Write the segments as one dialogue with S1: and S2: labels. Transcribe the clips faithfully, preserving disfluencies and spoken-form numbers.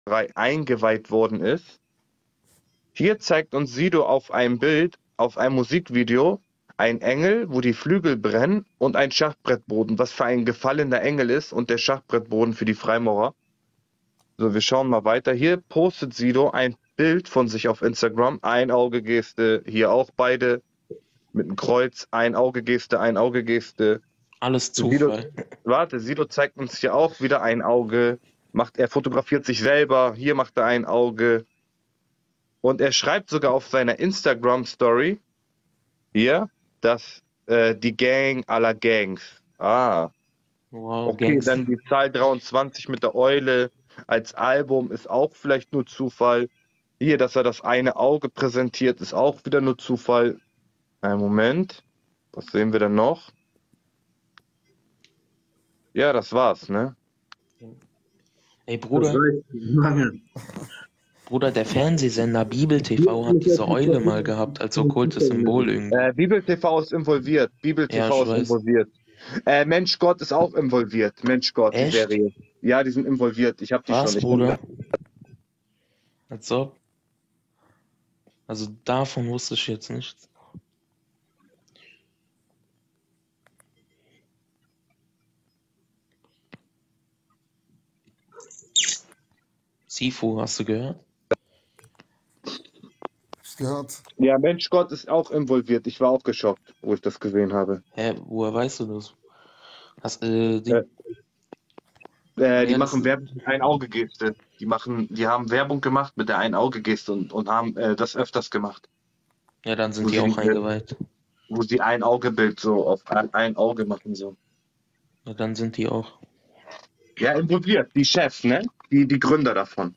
S1: eingeweiht worden ist. Hier zeigt uns Sido auf einem Bild, auf einem Musikvideo, ein Engel, wo die Flügel brennen und ein Schachbrettboden, was für ein gefallener Engel ist und der Schachbrettboden für die Freimaurer. So, wir schauen mal weiter. Hier postet Sido ein Bild von sich auf Instagram. Ein-Auge-Geste, hier auch beide mit einem Kreuz. Ein-Auge-Geste, Ein-Auge-Geste.
S2: Alles
S1: Sido,
S2: Zufall.
S1: warte, Sido zeigt uns hier auch wieder ein Auge. Macht, er fotografiert sich selber. Hier macht er ein Auge. Und er schreibt sogar auf seiner Instagram-Story hier, dass äh, die Gang aller Gangs. Ah,
S2: Wow,
S1: okay,
S2: Gangs.
S1: dann die Zahl dreiundzwanzig mit der Eule als Album ist auch vielleicht nur Zufall. Hier, dass er das eine Auge präsentiert, ist auch wieder nur Zufall. Einen Moment. Was sehen wir denn noch? Ja, das war's, ne?
S2: Ey,
S3: Das
S2: Bruder,
S3: reicht lange.
S2: Bruder, der Fernsehsender Bibel T V hat diese Eule mal gehabt als okkultes Symbol irgendwie.
S1: Äh, Bibel T V ist involviert. Bibel
S2: Ja,
S1: T V
S2: ich
S1: ist
S2: weiß.
S1: involviert. Äh, Mensch Gott ist auch involviert. Mensch Gott, die
S2: Echt?
S1: Serie. Ja, die sind involviert. Ich hab die
S2: Was,
S1: schon. Ich
S2: Bruder? Als ob. Also davon wusste ich jetzt nichts. Sifu, hast du gehört?
S4: Hab's gehört.
S1: Ja, Mensch Gott ist auch involviert. Ich war auch geschockt, wo ich das gesehen habe.
S2: Hä, woher weißt du das? Hast, äh, die,
S1: Äh, Äh, die
S2: Ja, das-
S1: machen Werbung mit Ein-Auge-Geste. Die machen, die haben Werbung gemacht mit der Ein-Auge-Geste und, und haben äh, das öfters gemacht.
S2: ja, dann sind
S1: Wo
S2: die
S1: sie-
S2: auch eingeweiht.
S1: Wo sie ein Augebild so auf ein, ein Auge machen so.
S2: Ja, dann sind die auch.
S1: Ja, involviert. Die Chefs, ne? Die, die Gründer davon.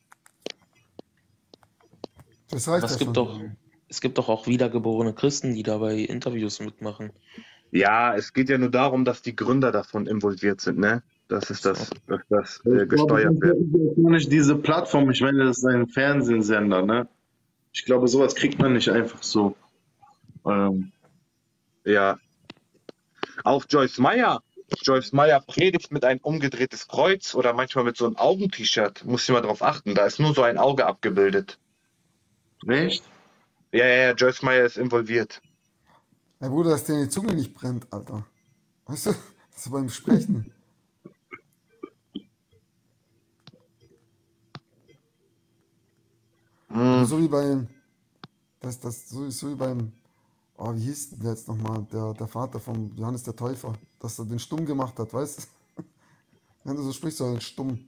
S4: Das reicht
S2: Aber es
S4: ja
S2: gibt
S4: schon.
S2: doch, es gibt doch auch wiedergeborene Christen, die dabei Interviews mitmachen.
S1: Ja, es geht ja nur darum, dass die Gründer davon involviert sind, ne? Das ist das, dass das
S3: Ich
S1: äh,
S3: glaube,
S1: gesteuert
S3: sonst
S1: wird.
S3: hätten wir auch gar nicht diese Plattform. Ich meine, das ist ein Fernsehsender, ne? Ich glaube, sowas kriegt man nicht einfach so. Ähm,
S1: Ja. Auch Joyce Meyer. Joyce Meyer predigt mit ein umgedrehtes Kreuz oder manchmal mit so einem Augen-T-Shirt. Muss ich mal drauf achten. Da ist nur so ein Auge abgebildet.
S3: echt?
S1: Ja, ja, ja, Joyce Meyer ist involviert.
S4: Ey Bruder, dass dir die Zunge nicht brennt, Alter. Weißt du? Das ist beim Sprechen.
S1: Hm.
S4: So wie beim. Das, das, so, so wie beim. Oh, wie hieß denn der jetzt nochmal? Der, der Vater von Johannes der Täufer. Dass er den stumm gemacht hat, weißt du? Wenn du so sprichst, so einen stumm.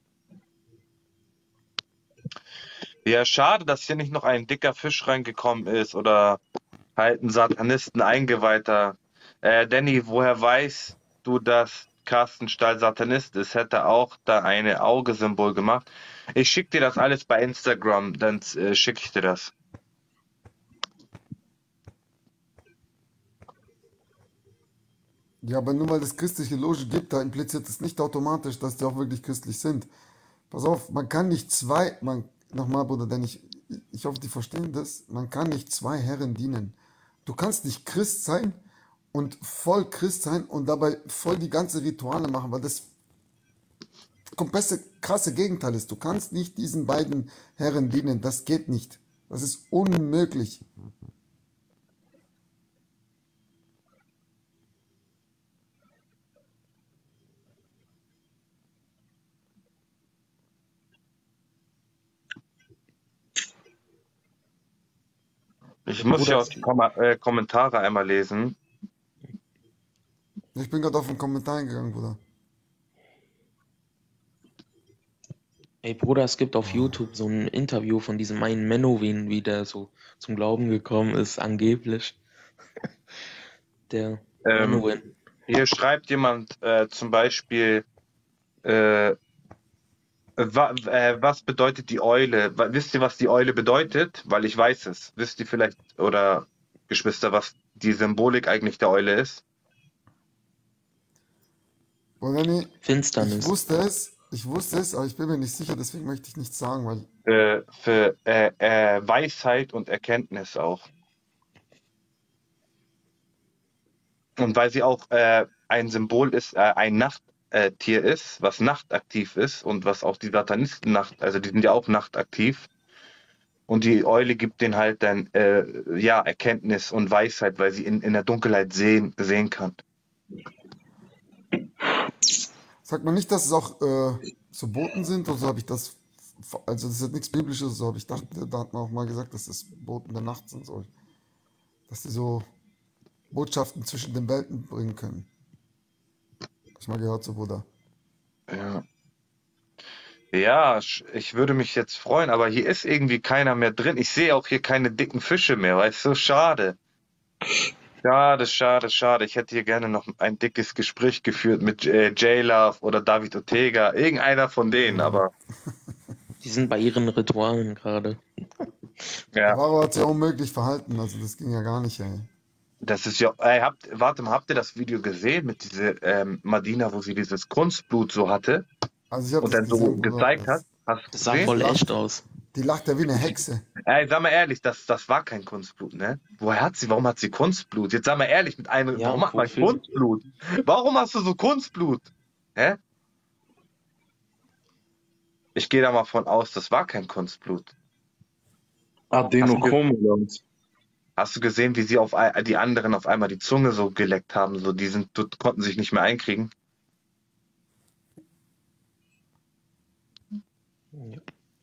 S1: Ja, schade, dass hier nicht noch ein dicker Fisch reingekommen ist oder halt ein Satanisten Eingeweihter. Äh, Danny, woher weißt du, dass Carsten Stahl Satanist ist? Hätte auch da eine Auge-Symbol gemacht. Ich schicke dir das alles bei Instagram, dann äh, schicke ich dir das.
S4: Ja, aber nur weil es christliche Loge gibt, da impliziert es nicht automatisch, dass die auch wirklich christlich sind. Pass auf, man kann nicht zwei, man, nochmal, Bruder, denn ich, ich hoffe, die verstehen das, man kann nicht zwei Herren dienen. Du kannst nicht Christ sein und voll Christ sein und dabei voll die ganze Rituale machen, weil das komplette krasse Gegenteil ist. Du kannst nicht diesen beiden Herren dienen, das geht nicht. Das ist unmöglich.
S1: Ich muss
S2: Bruder,
S1: ja auch die Kom äh, Kommentare einmal lesen.
S4: Ich bin gerade auf den Kommentar gegangen, Bruder.
S2: ey Bruder, es gibt auf YouTube so ein Interview von diesem einen Menowin, wie der so zum Glauben gekommen ist, angeblich. Der
S1: Ähm,
S2: Menowin.
S1: Hier schreibt jemand äh, zum Beispiel, äh, wa äh, was bedeutet die Eule? Wa- Wisst ihr, was die Eule bedeutet? Weil ich weiß es. Wisst ihr vielleicht, oder Geschwister, was die Symbolik eigentlich der Eule ist?
S4: Bruder, nee, ich
S2: Finsternis.
S4: wusste es, ich wusste es, aber ich bin mir nicht sicher, deswegen möchte ich nichts sagen, weil
S1: Äh, für äh, äh, Weisheit und Erkenntnis auch. Und weil sie auch äh, ein Symbol ist, äh, ein Nacht, Nachttier ist, was nachtaktiv ist und was auch die Satanisten nacht, also die sind ja auch nachtaktiv. Und die Eule gibt denen halt dann äh, ja, Erkenntnis und Weisheit, weil sie in, in der Dunkelheit sehen, sehen kann.
S4: Sagt man nicht, dass es auch äh, so Boten sind? Oder so habe ich das. Also, das ist jetzt nichts Biblisches, so habe ich dachte, da hat man auch mal gesagt, dass das Boten der Nacht sind soll. Dass die so Botschaften zwischen den Welten bringen können. Hab ich mal gehört, so Bruder.
S1: Ja. Ja, sch- ich würde mich jetzt freuen, aber hier ist irgendwie keiner mehr drin. Ich sehe auch hier keine dicken Fische mehr, weißt du? Schade. Schade, schade, schade. Ich hätte hier gerne noch ein dickes Gespräch geführt mit äh, J-Love oder David Ortega. Irgendeiner von denen, aber
S2: Die sind bei ihren Ritualen gerade.
S1: ja,
S4: Alvaro hat sich auch unmöglich verhalten, also das ging ja gar nicht, ey.
S1: das ist ja. Ey, habt, warte mal, habt ihr das Video gesehen mit dieser ähm, Madina, wo sie dieses Kunstblut so hatte
S4: Also ich habe
S1: und
S4: das
S1: dann so
S4: gesehen, Bruder.
S1: gezeigt hat?
S4: Das,
S1: Hast du
S2: Das sah
S1: gesehen?
S2: voll
S4: lacht,
S2: echt aus.
S4: die lacht ja wie eine Hexe.
S1: Ey, sag mal ehrlich, das, das war kein Kunstblut, ne? Woher hat sie, warum hat sie Kunstblut? Jetzt sag mal ehrlich, mit einem,
S2: Ja,
S1: warum macht man
S2: wofür?
S1: Kunstblut? Warum hast du so Kunstblut? Hä? Ich gehe da mal von aus, das war kein Kunstblut.
S3: Adenochrom oder was?
S1: Hast du gesehen, wie sie auf ein- die anderen auf einmal die Zunge so geleckt haben? So, die sind, die konnten sich nicht mehr einkriegen.
S2: Ja.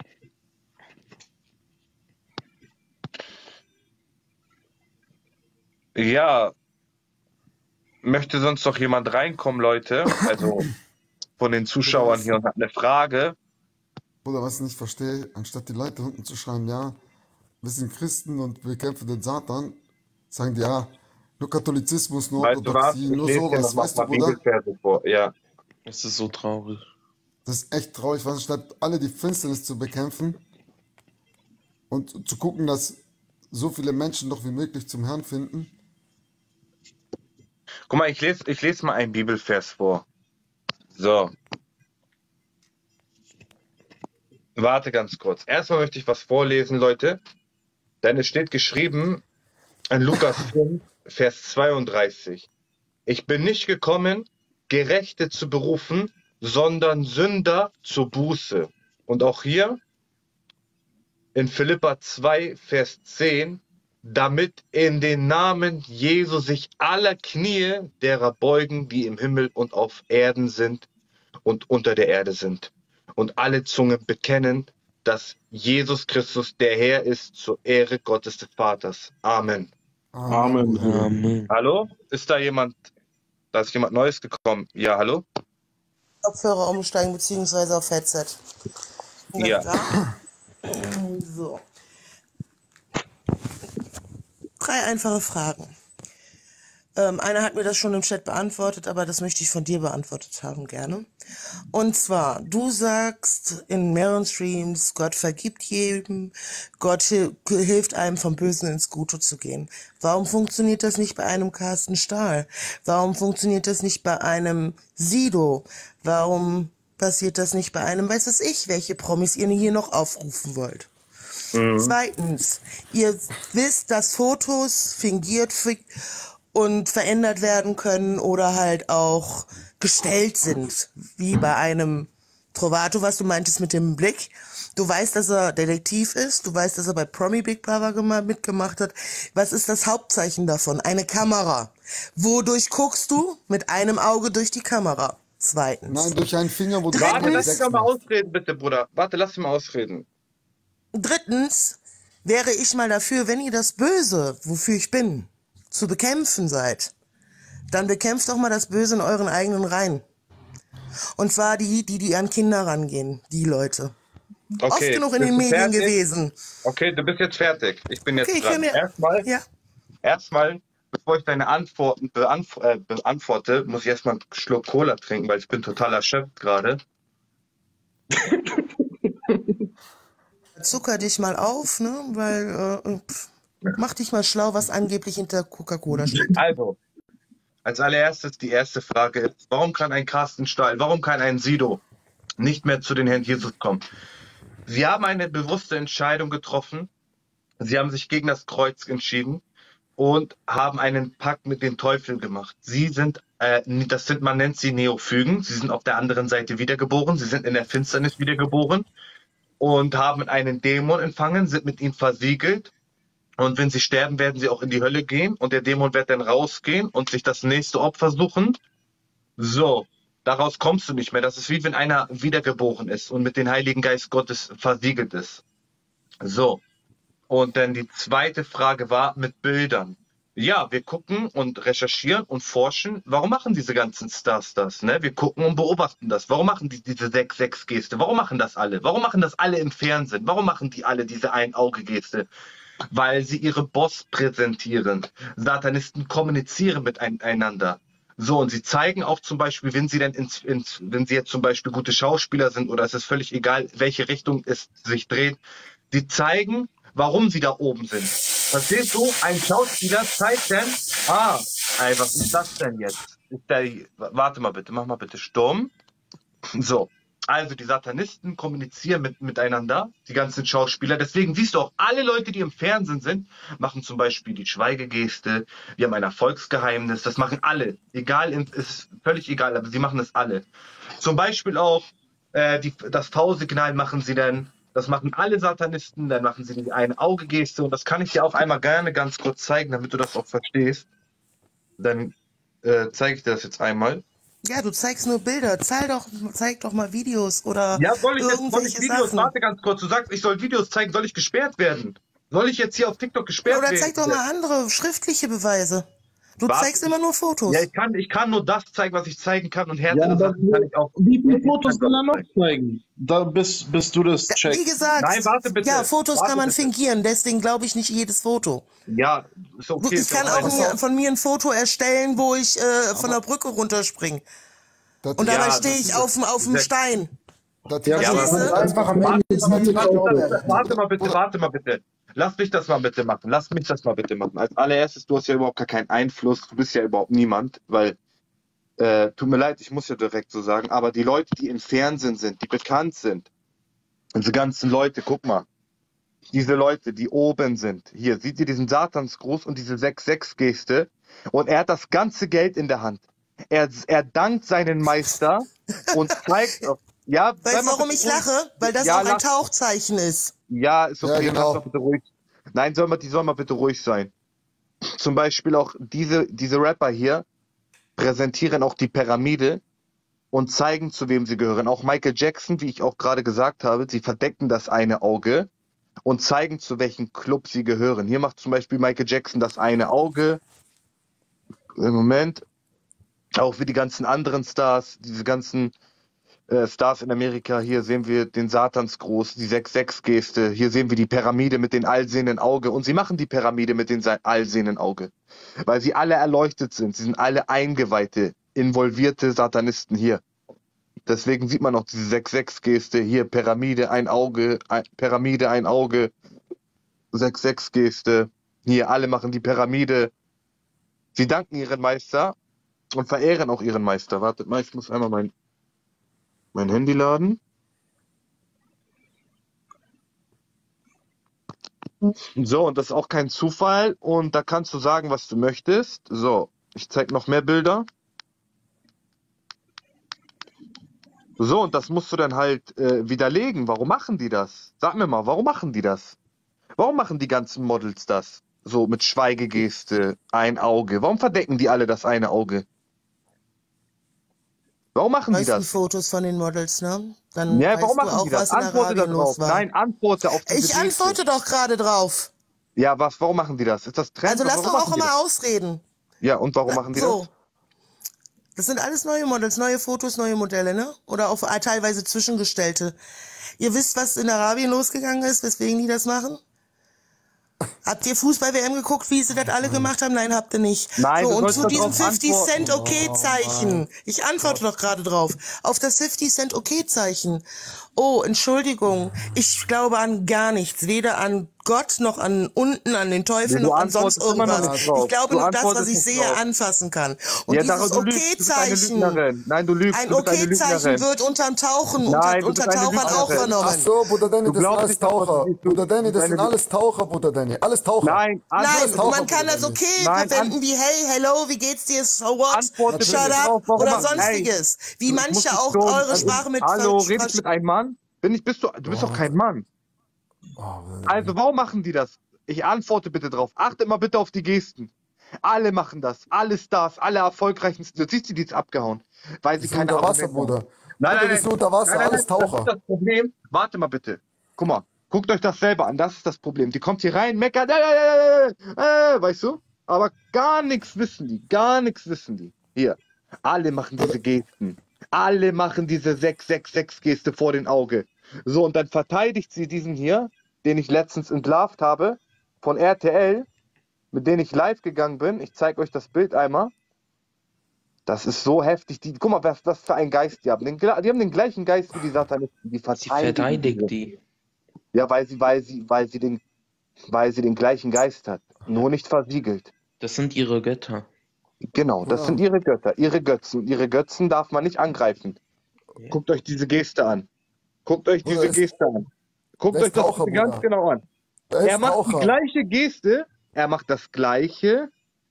S1: Ja, möchte sonst noch jemand reinkommen, Leute? Also von den
S4: Bruder,
S1: Zuschauern
S4: was,
S1: hier und hat eine Frage.
S4: Bruder, was ich nicht verstehe, anstatt die Leute unten zu schreiben, ja, wir sind Christen und wir kämpfen den Satan, sagen die, ja, nur Katholizismus, nur
S1: Weißt du was?
S4: Orthodoxie,
S1: Ich
S4: nur
S1: lese dir noch
S4: sowas,
S1: mal
S4: weißt
S1: ein
S4: du,
S1: paar
S4: Bruder?
S1: Bibelverse vor. Ja.
S2: Es ist so traurig.
S4: Das ist echt traurig, was anstatt alle die Finsternis zu bekämpfen und zu gucken, dass so viele Menschen doch wie möglich zum Herrn finden.
S1: Guck mal, ich lese, ich lese mal einen Bibelvers vor. So, warte ganz kurz. Erstmal möchte ich was vorlesen, Leute. Denn es steht geschrieben in Lukas fünf, Vers zweiunddreißig. Ich bin nicht gekommen, Gerechte zu berufen, sondern Sünder zur Buße. Und auch hier in Philipper zwei, Vers zehn, damit in den Namen Jesu sich aller Knie derer beugen, die im Himmel und auf Erden sind und unter der Erde sind. Und alle Zungen bekennen, dass Jesus Christus der Herr ist, zur Ehre Gottes des Vaters. Amen.
S4: Amen,
S3: Amen,
S4: Bruder.
S3: Bruder.
S2: Amen.
S1: Hallo? Ist da jemand, da ist jemand Neues gekommen? Ja, hallo?
S5: Kopfhörer umsteigen beziehungsweise auf Headset. Bin
S1: Ja.
S5: da. So. Drei einfache Fragen. Ähm, einer hat mir das schon im Chat beantwortet, aber das möchte ich von dir beantwortet haben, gerne. Und zwar, du sagst in mehreren Streams, Gott vergibt jedem, Gott hil hilft einem vom Bösen ins Gute zu gehen. Warum funktioniert das nicht bei einem Carsten Stahl? Warum funktioniert das nicht bei einem Sido? Warum passiert das nicht bei einem, weiß es ich, welche Promis ihr hier noch aufrufen wollt?
S1: Mhm.
S5: Zweitens, ihr wisst, dass Fotos fingiert fi- und verändert werden können oder halt auch gestellt sind, wie bei einem Trovato, was du meintest mit dem Blick. Du weißt, dass er Detektiv ist, du weißt, dass er bei Promi Big Brother gema- mitgemacht hat. Was ist das Hauptzeichen davon? Eine Kamera. Wodurch guckst du? Mit einem Auge durch die Kamera. Zweitens.
S4: Nein, durch einen Finger, wo du
S1: Warte,
S4: einmal
S1: lass mich
S4: sechs
S1: doch mal
S4: machst.
S1: ausreden, bitte, Bruder. Warte, lass mich mal ausreden.
S5: Drittens wäre ich mal dafür, wenn ihr das Böse, wofür ich bin, zu bekämpfen seid, dann bekämpft doch mal das Böse in euren eigenen Reihen. Und zwar die, die, die an Kinder rangehen, die Leute. Oft
S1: Okay,
S5: genug in
S1: bist
S5: den
S1: du
S5: Medien
S1: fertig?
S5: gewesen.
S1: Okay, du bist jetzt fertig. Ich bin jetzt
S5: Okay, ich
S1: dran.
S5: kann mir...
S1: Erstmal,
S5: Ja,
S1: erstmal, bevor ich deine Antworten beantw äh, beantworte, muss ich erstmal einen Schluck Cola trinken, weil ich bin total erschöpft gerade.
S5: zucker dich mal auf, ne, weil, äh, pff, mach dich mal schlau, was angeblich hinter Coca-Cola steht.
S1: Also, als allererstes die erste Frage ist, warum kann ein Carsten Stahl, warum kann ein Sido nicht mehr zu den Herrn Jesus kommen? Sie haben eine bewusste Entscheidung getroffen. Sie haben sich gegen das Kreuz entschieden. und haben einen Pakt mit dem Teufel gemacht. Sie sind, äh, das sind, man nennt sie Neophygen. Sie sind auf der anderen Seite wiedergeboren. Sie sind in der Finsternis wiedergeboren und haben einen Dämon empfangen, sind mit ihm versiegelt. Und wenn sie sterben, werden sie auch in die Hölle gehen und der Dämon wird dann rausgehen und sich das nächste Opfer suchen. So, daraus kommst du nicht mehr. Das ist wie wenn einer wiedergeboren ist und mit dem Heiligen Geist Gottes versiegelt ist. So, und dann die zweite Frage war mit Bildern. Ja, wir gucken und recherchieren und forschen. Warum machen diese ganzen Stars das? Ne? Wir gucken und beobachten das. Warum machen die diese sechs sechs Geste? Warum machen das alle? Warum machen das alle im Fernsehen? Warum machen die alle diese Ein-Auge-Geste? Weil sie ihre Boss präsentieren. Satanisten kommunizieren miteinander. So, und sie zeigen auch zum Beispiel, wenn sie dann ins, ins, wenn sie jetzt zum Beispiel gute Schauspieler sind oder es ist völlig egal, welche Richtung es sich dreht, sie zeigen, warum sie da oben sind. Verstehst du? Ein Schauspieler zeigt dann, ah, ey, was ist das denn jetzt? Ist der, warte mal bitte, mach mal bitte Sturm. So. Also die Satanisten kommunizieren mit, miteinander, die ganzen Schauspieler. Deswegen siehst du auch, alle Leute, die im Fernsehen sind, machen zum Beispiel die Schweigegeste. Wir haben ein Erfolgsgeheimnis. Das machen alle. Egal, ist völlig egal, aber sie machen das alle. Zum Beispiel auch äh, die, das V-Signal machen sie dann. Das machen alle Satanisten. Dann machen sie die Ein-Auge-Geste. Und das kann ich dir auch einmal gerne ganz kurz zeigen, damit du das auch verstehst. Dann äh, zeige ich dir das jetzt einmal.
S5: Ja, du zeigst nur Bilder. Zeig doch, zeig doch mal Videos oder
S1: Ja, soll ich jetzt soll
S5: irgendwelche
S1: ich Videos?
S5: Sachen.
S1: Warte ganz kurz. Du sagst, ich soll Videos zeigen. Soll ich gesperrt werden? Soll ich jetzt hier auf TikTok gesperrt
S5: Oder
S1: werden?
S5: zeig doch mal andere schriftliche Beweise. Du
S1: Was?
S5: zeigst immer nur Fotos.
S1: Ja, ich kann, ich kann nur das zeigen, was ich zeigen kann und
S3: Ja,
S1: härtere
S3: aber
S1: Sachen kann ich auch.
S3: wie viele
S1: Ja,
S3: Fotos
S1: ich
S3: kann
S1: kann
S3: er
S1: das
S3: noch zeigen? Da, bis, bis du das
S5: Ja,
S3: checkst.
S5: wie gesagt,
S1: Nein, warte bitte.
S5: ja, Fotos
S1: Warte
S5: kann man
S1: bitte.
S5: fingieren, deswegen glaube ich nicht jedes Foto.
S1: Ja, ist
S5: Du,
S1: okay.
S5: ich
S1: ist
S5: kann
S1: auch
S5: auch
S1: eine-
S5: mir, von mir ein Foto erstellen, wo ich äh, von der Brücke runterspringe.
S4: Das,
S5: Und dabei
S1: Ja,
S5: stehe
S1: das
S5: ich
S1: ist-
S5: auf dem auf dem
S1: das-
S5: Stein.
S4: das,
S3: Ja,
S1: Ja,
S3: aber
S1: aber-
S3: das ist einfach am
S1: Warte,
S3: Ende ist
S1: warte,
S3: natürlich
S1: warte,
S3: auch.
S1: warte, warte mal bitte, warte mal bitte. Lass mich das mal bitte machen. Lass mich das mal bitte machen. Als allererstes, du hast ja überhaupt gar keinen Einfluss. Du bist ja überhaupt niemand, weil, äh, tut mir leid, ich muss ja direkt so sagen, aber die Leute, die im Fernsehen sind, die bekannt sind, diese ganzen Leute, guck mal, diese Leute, die oben sind, hier, seht ihr diesen Satansgruß und diese sechs sechs Geste und er hat das ganze Geld in der Hand. Er, er dankt seinen Meister und zeigt, auf- ja, sei
S5: Weißt du,
S1: mal
S5: warum
S1: bitte
S5: ich
S1: ruhig.
S5: lache? Weil das
S1: Ja,
S5: auch ein
S1: lass-
S5: Tauchzeichen ist.
S1: Ja, ist okay,
S4: Ja, genau.
S1: lass mal bitte ruhig. Nein, soll mal, die soll mal bitte ruhig sein. Zum Beispiel auch diese, diese Rapper hier präsentieren auch die Pyramide und zeigen, zu wem sie gehören. Auch Michael Jackson, wie ich auch gerade gesagt habe, sie verdecken das eine Auge und zeigen, zu welchem Club sie gehören. Hier macht zum Beispiel Michael Jackson das eine Auge. Im Moment. Auch wie die ganzen anderen Stars, diese ganzen äh, Stars in Amerika. Hier sehen wir den Satansgruß, die sechs sechs Geste. Hier sehen wir die Pyramide mit dem allsehenden Auge. Und sie machen die Pyramide mit dem se- allsehenden Auge. Weil sie alle erleuchtet sind. Sie sind alle Eingeweihte, involvierte Satanisten hier. Deswegen sieht man auch diese sechs sechs Geste. Hier Pyramide, ein Auge, ein, Pyramide, ein Auge. sechs sechs Geste. Hier, alle machen die Pyramide. Sie danken ihren Meister und verehren auch ihren Meister. Wartet mal, ich muss einmal mein, mein Handy laden. So, und das ist auch kein Zufall. Und da kannst du sagen, was du möchtest. So, ich zeige noch mehr Bilder. So, und das musst du dann halt äh, widerlegen. Warum machen die das? Sag mir mal, warum machen die das? Warum machen die ganzen Models das? So mit Schweigegeste, ein Auge. Warum verdecken die alle das eine Auge? Warum machen die
S5: Weißt du die
S1: das?
S5: Fotos von den Models, ne? Dann
S1: Ja,
S5: weißt
S1: warum
S5: du
S1: machen
S5: auch,
S1: die das?
S5: was in
S1: Antworte da
S5: Arabien los
S1: drauf.
S5: war.
S1: Nein, antworte auf diese
S5: Ich
S1: Geste.
S5: antworte doch gerade drauf.
S1: Ja, was, warum machen die das? Ist das Trend?
S5: Also
S1: oder
S5: lass
S1: warum
S5: doch auch
S1: machen die
S5: immer
S1: das?
S5: ausreden.
S1: Ja, und warum machen die
S5: So.
S1: das?
S5: Das sind alles neue Models, neue Fotos, neue Modelle, ne? Oder auch äh, teilweise Zwischengestellte. Ihr wisst, was in Arabien losgegangen ist, weswegen die das machen? Habt ihr Fußball-W M geguckt, wie sie das alle gemacht haben? Nein, habt ihr nicht.
S1: Nein,
S5: so,
S1: du
S5: und
S1: sollst
S5: zu
S1: doch
S5: diesem
S1: drauf
S5: fifty Cent
S1: antworten.
S5: Okay-Zeichen. Ich antworte doch gerade drauf. Auf das fifty Cent Okay-Zeichen. Oh, Entschuldigung. Ich glaube an gar nichts. Weder an Gott noch an unten, an den Teufel,
S1: Nee, du
S5: noch an sonst
S1: antwortest immer noch
S5: irgendwas.
S1: nicht
S5: Ich
S1: drauf.
S5: glaube
S1: Du
S5: nur das, was
S1: antwortest
S5: ich
S1: nicht
S5: sehe,
S1: drauf.
S5: anfassen kann. Und
S1: Ja,
S5: dieses
S1: Dara, du lügst. Du bist eine
S5: Okay-Zeichen,
S1: Lügnerin. Nein, du lügst.
S5: ein
S1: Du bist eine
S5: Okay-Zeichen
S1: Lügnerin.
S5: wird unterm Tauchen, unter,
S1: Nein, du
S5: unter
S1: bist eine
S5: Tauchern auch
S1: Lügnerin.
S4: Ach
S5: vernommen.
S4: so, Bruder Danny,
S1: Du
S4: das sind
S1: glaubst
S4: alles
S1: nicht, was du
S4: Taucher.
S1: siehst.
S4: Bruder Danny,
S1: Du
S4: das
S1: bist
S4: sind
S1: eine
S4: alles Taucher, Bruder Danny. Alles Taucher.
S1: Nein,
S5: Nein,
S1: antworte
S4: Taucher,
S5: man kann
S4: Bruder
S5: das
S4: Danny.
S5: okay
S1: Nein,
S5: verwenden
S1: an-
S5: wie hey, hello, wie geht's dir, so what,
S1: Antworte
S4: Natürlich.
S5: shut
S1: bitte
S5: up
S1: drauf. Warum
S5: oder
S1: machst- Ey,
S5: sonstiges. Wie
S1: du
S5: manche
S1: musst
S5: auch
S1: dich so-
S5: eure
S1: also,
S5: Sprache mit
S1: Hallo,
S5: Ver-
S1: rede ich mit einem Mann? Bin ich, bist du, du bist doch kein Mann.
S4: Oh, Bruder Danny.
S1: Also, warum machen die das? Ich antworte bitte drauf. Achte mal bitte auf die Gesten. Alle machen das. Alle Stars, alle erfolgreichen. Du siehst, die jetzt abgehauen. Weil sie
S4: Die sind
S1: keine
S4: unter Wasser,
S1: Argumente haben.
S4: Bruder.
S1: Nein,
S4: Bruder,
S1: nein,
S4: die sind
S1: nein.
S4: unter Wasser,
S1: Nein, nein,
S4: alles
S1: nein, das
S4: Taucher.
S1: ist das Problem. Warte mal bitte. Guck mal, guckt euch das selber an. Das ist das Problem. Die kommt hier rein, meckert, äh, äh, äh, äh, weißt du? Aber gar nichts wissen die. Gar nichts wissen die. Hier. Alle machen diese Gesten. Alle machen diese sechs sechs sechs Geste vor den Auge. So, und dann verteidigt sie diesen hier, den ich letztens entlarvt habe, von R T L, mit denen ich live gegangen bin. Ich zeige euch das Bild einmal. Das ist so heftig. Die, guck mal, was, was für ein Geist die haben. Den, die haben den gleichen Geist wie die Satanisten. Die
S2: Sie
S1: verteidigen
S2: verteidigt
S1: diese.
S2: die.
S1: Ja, weil sie, weil sie, weil sie den, weil sie den gleichen Geist hat. Nur nicht versiegelt.
S2: Das sind ihre Götter.
S1: Genau, das
S4: Ja.
S1: sind ihre Götter, ihre Götzen. Ihre Götzen darf man nicht angreifen.
S2: Ja.
S1: Guckt euch diese Geste an. Guckt euch
S4: Bruder,
S1: diese
S4: ist-
S1: Geste an. Guckt
S4: der
S1: euch
S4: ist
S1: das
S4: Taucher,
S1: bitte ganz
S4: Bruder.
S1: genau an.
S4: Der ist
S1: Er macht die
S4: Taucher.
S1: gleiche Geste, er macht das gleiche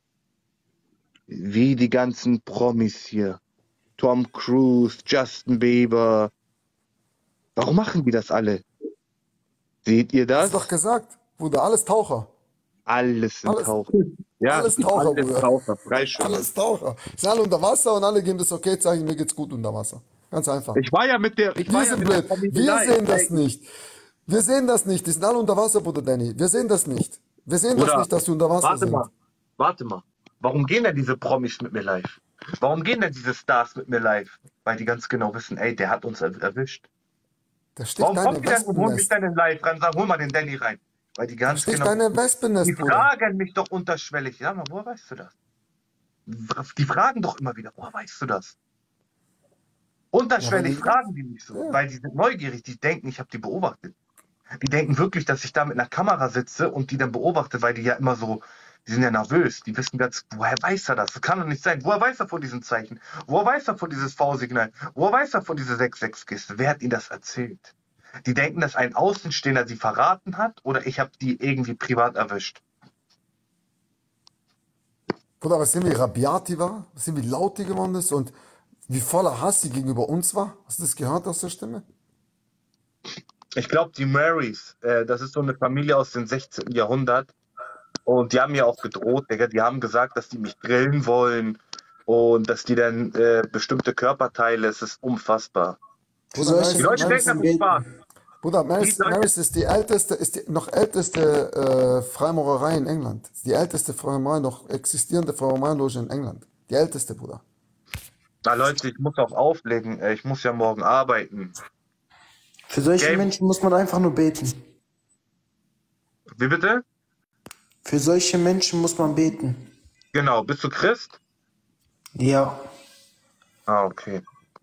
S1: wie die ganzen Promis hier. Tom Cruise, Justin Bieber. Warum machen die das alle? Seht ihr
S4: Hast
S1: das?
S4: du doch gesagt. Bruder, alles Taucher.
S1: Alles sind
S4: Alles-
S1: Taucher. Ja,
S4: alles Taucher,
S1: alles
S4: Bruder.
S1: Taucher, Freischwimmer.
S4: Alles Taucher. Sind alle unter Wasser und alle geben das Okay-Zeichen, mir geht's gut unter Wasser. Ganz einfach.
S1: Ich war ja mit der, ich war
S4: Wir
S1: ja
S4: sind
S1: mit der
S4: blöd.
S1: Familie
S4: Wir
S1: live.
S4: sehen das
S1: Ey,
S4: nicht. Wir sehen das nicht. Die sind alle unter Wasser, Bruder Danny. Wir sehen das nicht. Wir sehen das
S1: Bruder,
S4: nicht, dass wir unter Wasser
S1: Warte
S4: sind.
S1: mal, warte mal. Warum gehen denn diese Promis mit mir live? Warum gehen denn diese Stars mit mir live? Weil die ganz genau wissen, ey, der hat uns er erwischt.
S4: Da sticht
S1: Warum
S4: deine
S1: kommt die denn und holen mich
S4: Wespennest.
S1: dann in live ran, sagen, hol mal den Danny rein. Weil die
S4: Da
S1: ganz
S4: sticht
S1: genau,
S4: deine
S1: die
S4: Wespennest, Bruder.
S1: fragen mich doch unterschwellig. Ja, mal, woher weißt du das? Die fragen doch immer wieder, woher weißt du das? Unterschwellig
S4: Ja, weil die-
S1: fragen die mich so,
S4: Ja.
S1: weil die sind neugierig, die denken, ich habe die beobachtet. Die denken wirklich, dass ich da mit einer Kamera sitze und die dann beobachte, weil die ja immer so, die sind ja nervös, die wissen ganz, woher weiß er das? Das kann doch nicht sein. Woher weiß er von diesen Zeichen? Woher weiß er von dieses V-Signal? Woher weiß er von dieser sechs sechs Geste? Wer hat ihnen das erzählt? Die denken, dass ein Außenstehender sie verraten hat oder ich habe die irgendwie privat erwischt.
S4: Bruder, was sehen, wie rabiat die war? Was sehen, wie laut die geworden ist und wie voller Hass sie gegenüber uns war? Hast du das gehört aus der Stimme?
S1: Ich glaube, die Marys, äh, das ist so eine Familie aus dem sechzehnten. Jahrhundert. Und die haben mir auch gedroht, Digga. Die haben gesagt, dass die mich grillen wollen und dass die dann äh, bestimmte Körperteile, es ist unfassbar.
S6: Für
S4: Bruder,
S6: solche
S1: Die
S4: Maris,
S1: Leute denken,
S6: Menschen
S1: das ist Spaß.
S6: beten.
S4: Bruder, Maris,
S1: Die Leute-
S4: Maris ist die älteste, ist die noch älteste äh, Freimaurerei in England. Die älteste Freimaurerei, noch existierende Freimaurerloge in England. Die älteste, Bruder.
S1: Na Leute, ich muss auch auflegen. äh, Ich muss ja morgen arbeiten.
S6: Für solche
S1: Game-
S6: Menschen muss man einfach nur beten.
S1: Wie bitte?
S6: Für solche Menschen muss man beten.
S1: Genau, bist du Christ?
S6: Ja.
S1: Ah, okay.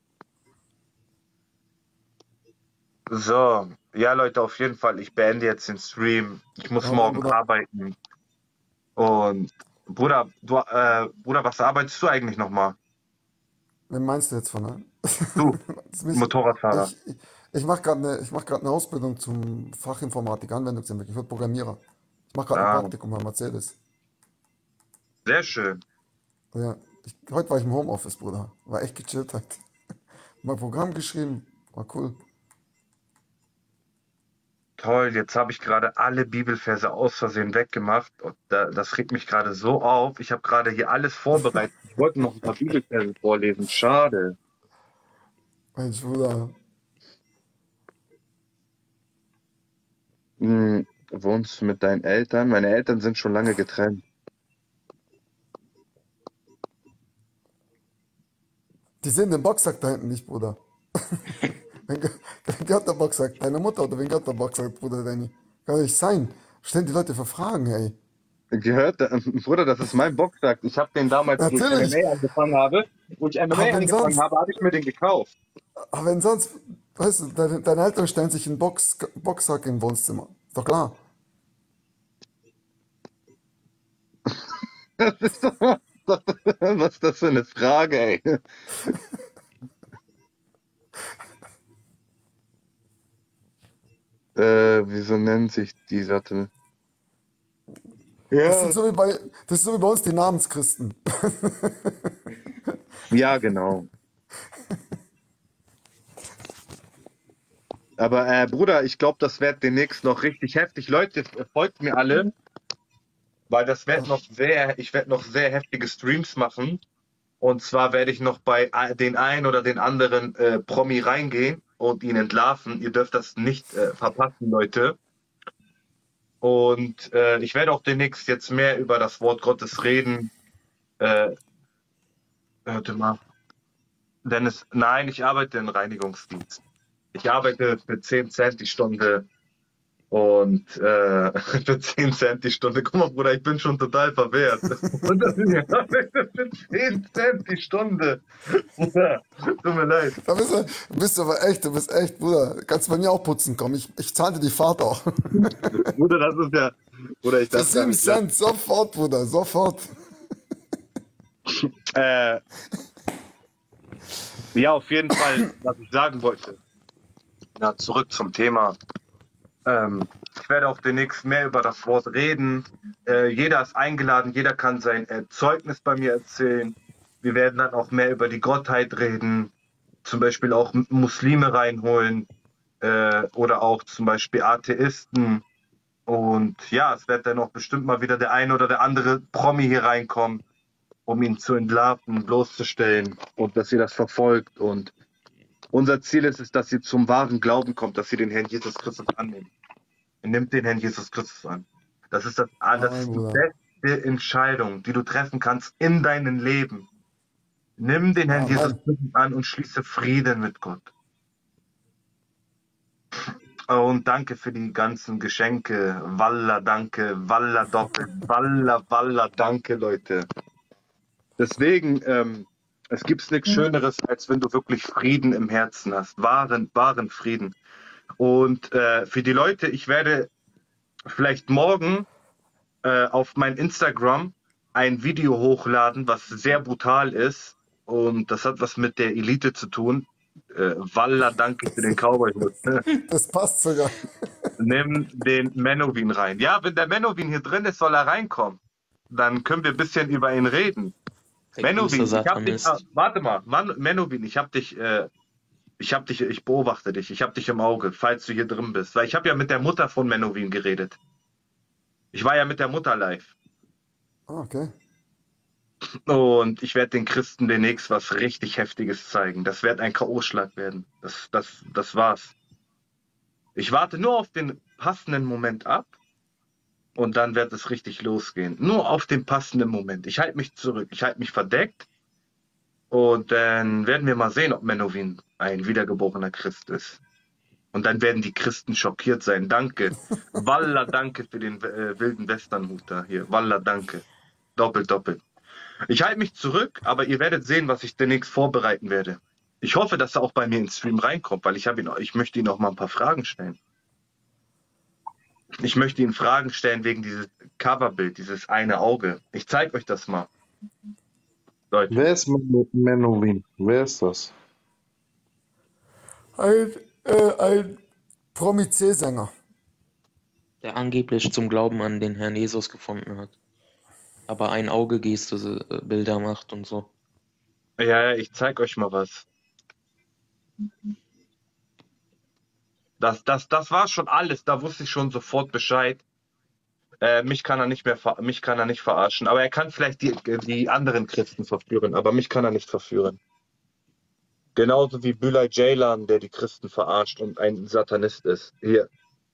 S1: So, ja Leute, auf jeden Fall, ich beende jetzt den Stream. Ich muss
S4: Ja,
S1: morgen
S4: Bruder.
S1: arbeiten. Und Bruder, du, äh, Bruder, was arbeitest du eigentlich nochmal?
S4: Wen meinst du jetzt von? Ne?
S1: Du,
S4: Das ist mich-
S1: Motorradfahrer.
S4: Ich, ich, ich mache gerade eine, ich mach grad eine Ausbildung zum Fachinformatik, Anwendungsentwicklung. Ich werde Programmierer. Ich mache gerade
S1: Ah.
S4: ein Praktikum bei Mercedes.
S1: Sehr schön.
S4: Ja, ich, heute war ich im Homeoffice, Bruder. War echt gechillt heute. Mal Programm geschrieben, war cool.
S1: Toll, jetzt habe ich gerade alle Bibelverse aus Versehen weggemacht. Und da, das regt mich gerade so auf. Ich habe gerade hier alles vorbereitet. Ich wollte noch ein paar Bibelverse vorlesen. Schade.
S4: Mensch, Bruder.
S1: Hm, wohnst du mit deinen Eltern? Meine Eltern sind schon lange getrennt.
S4: Die sind im Boxsack da hinten nicht, Bruder. Wen ge- wen gehört der Boxsack? Deine Mutter oder wen gehört der Boxsack, Bruder Danny? Kann nicht sein. Stellen die Leute für Fragen, ey.
S1: Gehört, äh, Bruder, das ist mein Boxsack. Ich habe den damals, wo ich
S4: Natürlich.
S1: M M A angefangen habe. Wo ich M M A
S4: Aber wenn
S1: angefangen
S4: sonst-
S1: habe, habe ich mir den gekauft.
S4: Aber wenn sonst, weißt du, deine, deine Eltern stellen sich einen Box, Boxsack im Wohnzimmer. Ist doch klar.
S1: Das ist doch, was ist das für eine Frage, ey? Äh, wieso nennt sich die Satte?
S4: Das sind
S1: Ja,
S4: so wie bei, das ist so wie bei uns die Namenschristen.
S1: ja, genau. Aber äh, Bruder, ich glaube, das wird demnächst noch richtig heftig. Leute, folgt mir alle, weil das wird noch sehr, ich werde noch sehr heftige Streams machen. Und zwar werde ich noch bei a- den einen oder den anderen äh, Promi reingehen und ihn entlarven. Ihr dürft das nicht äh, verpassen, Leute. Und äh, ich werde auch demnächst jetzt mehr über das Wort Gottes reden. Äh, warte mal. Dennis, nein, ich arbeite im Reinigungsdienst. Ich arbeite für zehn Cent die Stunde und äh, für zehn Cent die Stunde. Guck mal, Bruder, ich bin schon total verwehrt. Und das ich arbeite für zehn Cent die Stunde. Bruder, tut mir leid.
S4: Da bist du, bist du aber echt, du bist echt, Bruder. Kannst bei mir auch putzen kommen. Ich, ich zahle dir die Fahrt auch.
S1: Bruder, das ist ja. Bruder, ich
S4: Für
S1: darf gar
S4: sieben
S1: nicht lachen.
S4: Cent, sofort, Bruder, sofort.
S1: Äh, ja, auf jeden Fall, was ich sagen wollte. Na, zurück zum Thema. Ähm, ich werde auch demnächst mehr über das Wort reden. Äh, jeder ist eingeladen, jeder kann sein äh, Zeugnis bei mir erzählen. Wir werden dann auch mehr über die Gottheit reden, zum Beispiel auch M- Muslime reinholen äh, oder auch zum Beispiel Atheisten. Und ja, es wird dann auch bestimmt mal wieder der eine oder der andere Promi hier reinkommen, um ihn zu entlarven, bloßzustellen und dass ihr das verfolgt. Und unser Ziel ist es, dass ihr zum wahren Glauben kommt, dass ihr den Herrn Jesus Christus annimmt. Nimmt den Herrn Jesus Christus an. Das ist das, ah, das ist
S4: Amen,
S1: die
S4: Bruder.
S1: beste Entscheidung, die du treffen kannst in deinem Leben. Nimm den Herrn Jesus
S4: Amen.
S1: Christus an und schließe Frieden mit Gott. Und danke für die ganzen Geschenke. Walla, danke. Walla, doppelt. Walla, walla, danke, Leute. Deswegen, ähm, es gibt nichts Schöneres, als wenn du wirklich Frieden im Herzen hast. Wahren, wahren Frieden. Und äh, für die Leute, ich werde vielleicht morgen äh, auf mein Instagram ein Video hochladen, was sehr brutal ist. Und das hat was mit der Elite zu tun. Äh, Walla, danke für den Cowboy-Hut.
S4: Das passt sogar.
S1: Nimm den Menowin rein. Ja, wenn der Menowin hier drin ist, soll er reinkommen. Dann können wir ein bisschen über ihn reden.
S2: Der große
S1: Menowin, ich hab dich, ah,
S2: Satanist.
S1: warte mal, Mann, Menowin, ich hab dich, äh, ich hab dich, ich beobachte dich, ich hab dich im Auge, falls du hier drin bist. Weil ich habe ja mit der Mutter von Menowin geredet. Ich war ja mit der Mutter live.
S4: Ah, okay.
S1: Und ich werde den Christen demnächst was richtig Heftiges zeigen. Das wird ein K O-Schlag werden. Das, das, das war's. Ich warte nur auf den passenden Moment ab und dann wird es richtig losgehen. Nur auf den passenden Moment. Ich halte mich zurück, ich halte mich verdeckt und dann werden wir mal sehen, ob Menowin ein wiedergeborener Christ ist. Und dann werden die Christen schockiert sein. Danke. Walla, danke für den äh, wilden Westernhut da hier. Walla, danke. Doppelt, doppelt. Ich halte mich zurück, aber ihr werdet sehen, was ich demnächst vorbereiten werde. Ich hoffe, dass er auch bei mir ins Stream reinkommt, weil ich habe ihn, ich möchte ihn auch mal ein paar Fragen stellen. Ich möchte ihn Fragen stellen wegen dieses Coverbild, dieses eine Auge. Ich zeige euch das mal. Leute,
S3: Wer ist Men- Menowin? Wer ist das?
S4: Ein, äh, ein Promi-C-Sänger.
S2: Der angeblich zum Glauben an den Herrn Jesus gefunden hat. Aber ein Auge-Geste äh, Bilder macht und so.
S1: ja, ja, ich zeige euch mal was. Das, das, das war schon alles. Da wusste ich schon sofort Bescheid. Äh, mich kann er nicht mehr, ver- mich kann er nicht verarschen. Aber er kann vielleicht die, die anderen Christen verführen. Aber mich kann er nicht verführen. Genauso wie Bülay Ceylan, der die Christen verarscht und ein Satanist ist. Hier.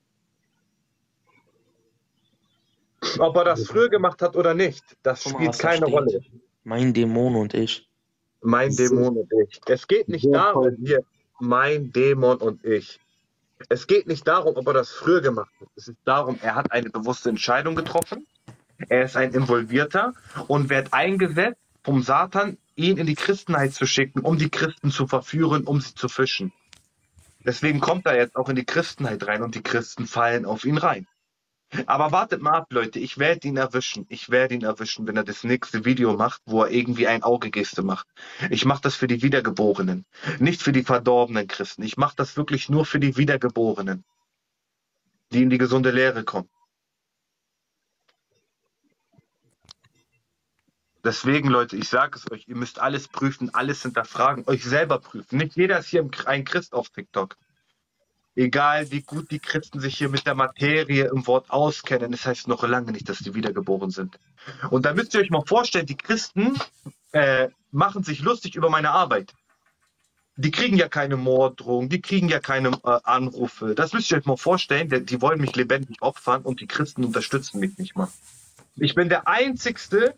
S1: Ob er das früher gemacht hat oder nicht, das
S2: Guck mal,
S1: spielt
S2: was da
S1: keine
S2: steht.
S1: Rolle.
S2: Mein Dämon und ich.
S1: Mein Dämon und ich. Es geht nicht
S3: Sehr
S1: darum,
S3: toll.
S1: hier, mein Dämon und ich. Es geht nicht darum, ob er das früher gemacht hat. Es ist darum, er hat eine bewusste Entscheidung getroffen. Er ist ein Involvierter und wird eingesetzt vom Satan, ihn in die Christenheit zu schicken, um die Christen zu verführen, um sie zu fischen. Deswegen kommt er jetzt auch in die Christenheit rein und die Christen fallen auf ihn rein. Aber wartet mal ab, Leute. Ich werde ihn erwischen. Ich werde ihn erwischen, wenn er das nächste Video macht, wo er irgendwie ein Augegeste macht. Ich mache das für die Wiedergeborenen, nicht für die verdorbenen Christen. Ich mache das wirklich nur für die Wiedergeborenen, die in die gesunde Lehre kommen. Deswegen, Leute, ich sage es euch, ihr müsst alles prüfen, alles hinterfragen, euch selber prüfen. Nicht jeder ist hier ein Christ auf TikTok. Egal, wie gut die Christen sich hier mit der Materie im Wort auskennen, das heißt noch lange nicht, dass die wiedergeboren sind. Und da müsst ihr euch mal vorstellen, die Christen äh, machen sich lustig über meine Arbeit. Die kriegen ja keine Morddrohungen, die kriegen ja keine äh, Anrufe. Das müsst ihr euch mal vorstellen, die, die wollen mich lebendig opfern und die Christen unterstützen mich nicht mal. Ich bin der Einzigste,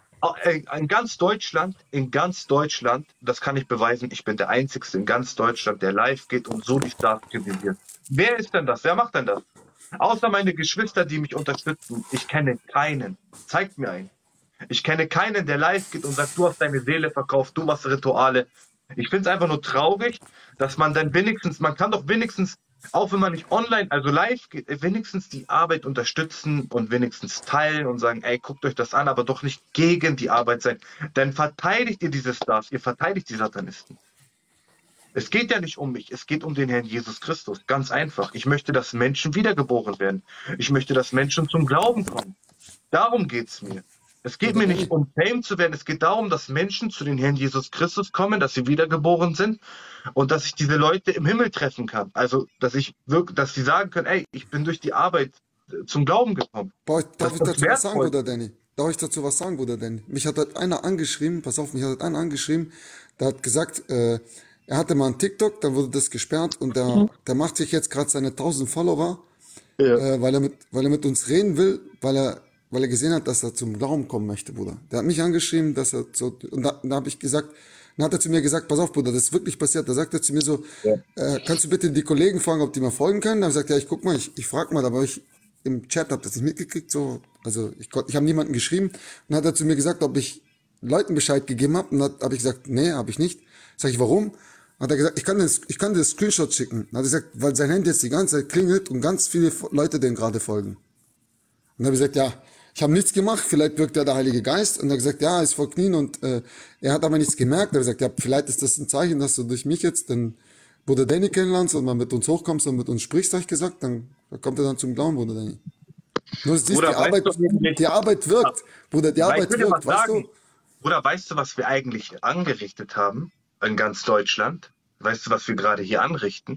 S1: in ganz Deutschland, in ganz Deutschland, das kann ich beweisen, ich bin der Einzige in ganz Deutschland, der live geht und so die Stars kritisiert. Wer ist denn das? Wer macht denn das? Außer meine Geschwister, die mich unterstützen. Ich kenne keinen. Zeigt mir einen. Ich kenne keinen, der live geht und sagt, du hast deine Seele verkauft, du machst Rituale. Ich finde es einfach nur traurig, dass man dann wenigstens, man kann doch wenigstens, auch wenn man nicht online, also live geht, wenigstens die Arbeit unterstützen und wenigstens teilen und sagen, ey, guckt euch das an, aber doch nicht gegen die Arbeit sein. Dann verteidigt ihr diese Stars, ihr verteidigt die Satanisten. Es geht ja nicht um mich, es geht um den Herrn Jesus Christus. Ganz einfach. Ich möchte, dass Menschen wiedergeboren werden. Ich möchte, dass Menschen zum Glauben kommen. Darum geht es mir. Es geht mir nicht um Fame zu werden, es geht darum, dass Menschen zu den Herrn Jesus Christus kommen, dass sie wiedergeboren sind und dass ich diese Leute im Himmel treffen kann. Also, dass ich wirklich, dass sie sagen können, ey, ich bin durch die Arbeit zum Glauben gekommen.
S4: Boah, darf
S1: Das
S4: ich
S1: ist
S4: dazu was sagen,
S1: wertvoll.
S4: Bruder Danny? Darf ich dazu was sagen, Bruder Danny? Mich hat heute einer angeschrieben, pass auf, mich hat heute einer angeschrieben, der hat gesagt, äh, er hatte mal einen TikTok, dann wurde das gesperrt und der, der macht sich jetzt gerade seine tausend Follower,
S1: Ja.
S4: äh, weil er mit, weil er mit uns reden will, weil er, weil er gesehen hat, dass er zum Glauben kommen möchte, Bruder. Der hat mich angeschrieben, dass er so, und da, da habe ich gesagt, dann hat er zu mir gesagt, pass auf, Bruder, das ist wirklich passiert. Da sagt er zu mir so,
S1: Ja.
S4: äh, kannst du bitte die Kollegen fragen, ob die mir folgen können? Da habe ich gesagt, ja, ich guck mal, ich, ich frag mal, aber ich im Chat habe das nicht mitgekriegt, so, also ich, konnt- ich habe niemanden geschrieben. Und dann hat er zu mir gesagt, ob ich Leuten Bescheid gegeben habe. Und dann habe ich gesagt, nee, habe ich nicht. Sag ich, warum? Hat er gesagt, ich kann das, ich kann dir das Screenshot schicken. Dann hat er gesagt, weil sein Handy jetzt die ganze Zeit klingelt und ganz viele Leute dem gerade folgen. Und dann habe ich gesagt, ja, ich habe nichts gemacht, vielleicht wirkt ja der Heilige Geist. Und er hat gesagt, ja, er ist vor Knien und äh, er hat aber nichts gemerkt. Er hat gesagt, ja, vielleicht ist das ein Zeichen, dass du durch mich jetzt den Bruder Danny kennenlernst und mal mit uns hochkommst und mit uns sprichst, habe ich gesagt, dann, dann kommt er dann zum Glauben, Bruder Danny. Nur siehst,
S1: Bruder,
S4: die
S1: weißt
S4: Arbeit,
S1: du eigentlich-
S4: die Arbeit wirkt, Bruder, die
S1: Weil ich
S4: Arbeit
S1: will dir mal
S4: wirkt, weißt
S1: sagen,
S4: du?
S1: Bruder, weißt du, was wir eigentlich angerichtet haben in ganz Deutschland? Weißt du, was wir gerade hier anrichten?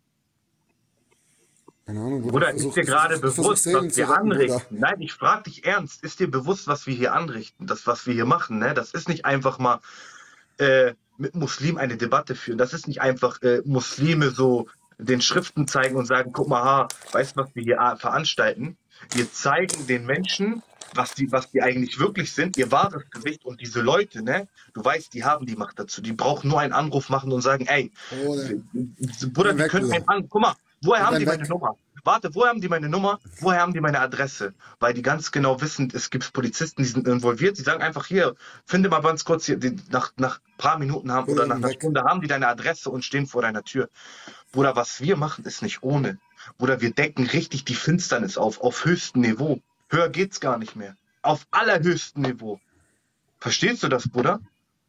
S4: Keine Ahnung, Bruder,
S1: Bruder,
S4: ich versuch-
S1: ist dir
S4: ich
S1: gerade
S4: versuch- ich versuch
S1: bewusst,
S4: Seelen
S1: was
S4: zu
S1: wir
S4: retten, Bruder.
S1: anrichten? Nein, ich frage dich ernst, ist dir bewusst, was wir hier anrichten? Das, was wir hier machen, ne? Das ist nicht einfach mal äh, mit Muslimen eine Debatte führen. Das ist nicht einfach äh, Muslime so den Schriften zeigen und sagen, guck mal, ha, weißt du, was wir hier ah, veranstalten? Wir zeigen den Menschen, was die, was die eigentlich wirklich sind, ihr wahres Gesicht. Und diese Leute, ne, du weißt, die haben die Macht dazu. Die brauchen nur einen Anruf machen und sagen, ey,
S4: Bruder,
S1: Bruder,
S4: Dann
S1: die
S4: weg,
S1: können
S4: Bruder.
S1: einen an. Guck mal, woher haben
S4: Dann
S1: die
S4: weg.
S1: meine Nummer? Warte, woher haben die meine Nummer? Woher haben die meine Adresse? Weil die ganz genau wissen, es gibt Polizisten, die sind involviert. Die sagen einfach hier, finde mal ganz kurz hier, die, nach, nach ein paar Minuten haben
S4: Bruder,
S1: oder nach einer
S4: weg.
S1: Stunde haben die deine Adresse und stehen vor deiner Tür. Bruder, was wir machen, ist nicht ohne. Bruder, wir decken richtig die Finsternis auf, auf höchstem Niveau. Höher geht's gar nicht mehr. Auf allerhöchstem Niveau. Verstehst du das, Bruder?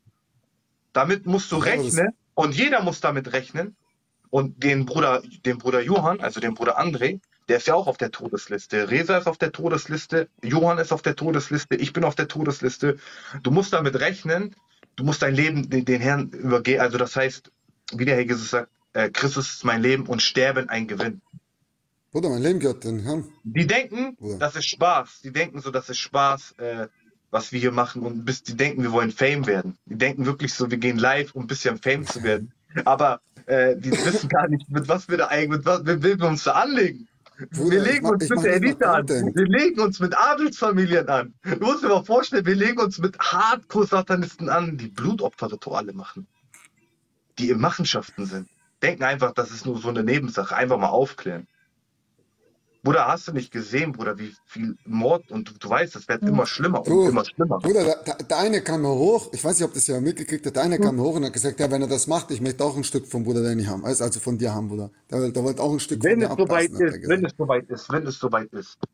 S1: Damit musst du
S4: Ja, aber das-
S1: rechnen und jeder muss damit rechnen. Und den Bruder, den Bruder Johann, also den Bruder André, der ist ja auch auf der Todesliste. Reza ist auf der Todesliste, Johann ist auf der Todesliste, ich bin auf der Todesliste. Du musst damit rechnen, du musst dein Leben den, den Herrn übergehen. Also das heißt, wie der Herr Jesus sagt, äh, Christus ist mein Leben und Sterben ein Gewinn.
S4: Bruder, mein Leben gehört den Herrn.
S1: Die denken,
S4: Bruder.
S1: das ist Spaß. Die denken so, das ist Spaß, äh, was wir hier machen. Und bis die denken, wir wollen Fame werden. Die denken wirklich so, wir gehen live, um ein bisschen Fame zu werden. Aber äh, die wissen gar nicht, mit was wir da eigentlich, mit was mit wem wir uns da anlegen.
S4: Bruder,
S1: wir
S4: ich
S1: legen
S4: mach-
S1: uns
S4: ich
S1: mit
S4: mach
S1: der
S4: nicht mal
S1: Elite an.
S4: Content.
S1: Wir legen uns mit Adelsfamilien an. Du musst dir mal vorstellen, wir legen uns mit Hardcore-Satanisten an, die Blutopferrituale machen. Die in Machenschaften sind. Denken einfach, das ist nur so eine Nebensache. Einfach mal aufklären. Bruder, hast du nicht gesehen, Bruder, wie viel Mord und du, du weißt, es wird immer schlimmer und
S4: Bruder,
S1: immer schlimmer.
S4: Bruder, der, der, der eine kam mir hoch, ich weiß nicht, ob das ja mitgekriegt hat, der eine kam mir hoch und hat gesagt, ja, wenn er das macht, ich möchte auch ein Stück von Bruder Danny haben, also also von dir haben, Bruder. Der, der wollte auch ein Stück
S1: Wenn
S4: von
S1: es
S4: dir
S1: soweit
S4: abpassen, hat er
S1: ist,
S4: gesagt.
S1: wenn es soweit ist, wenn es soweit ist.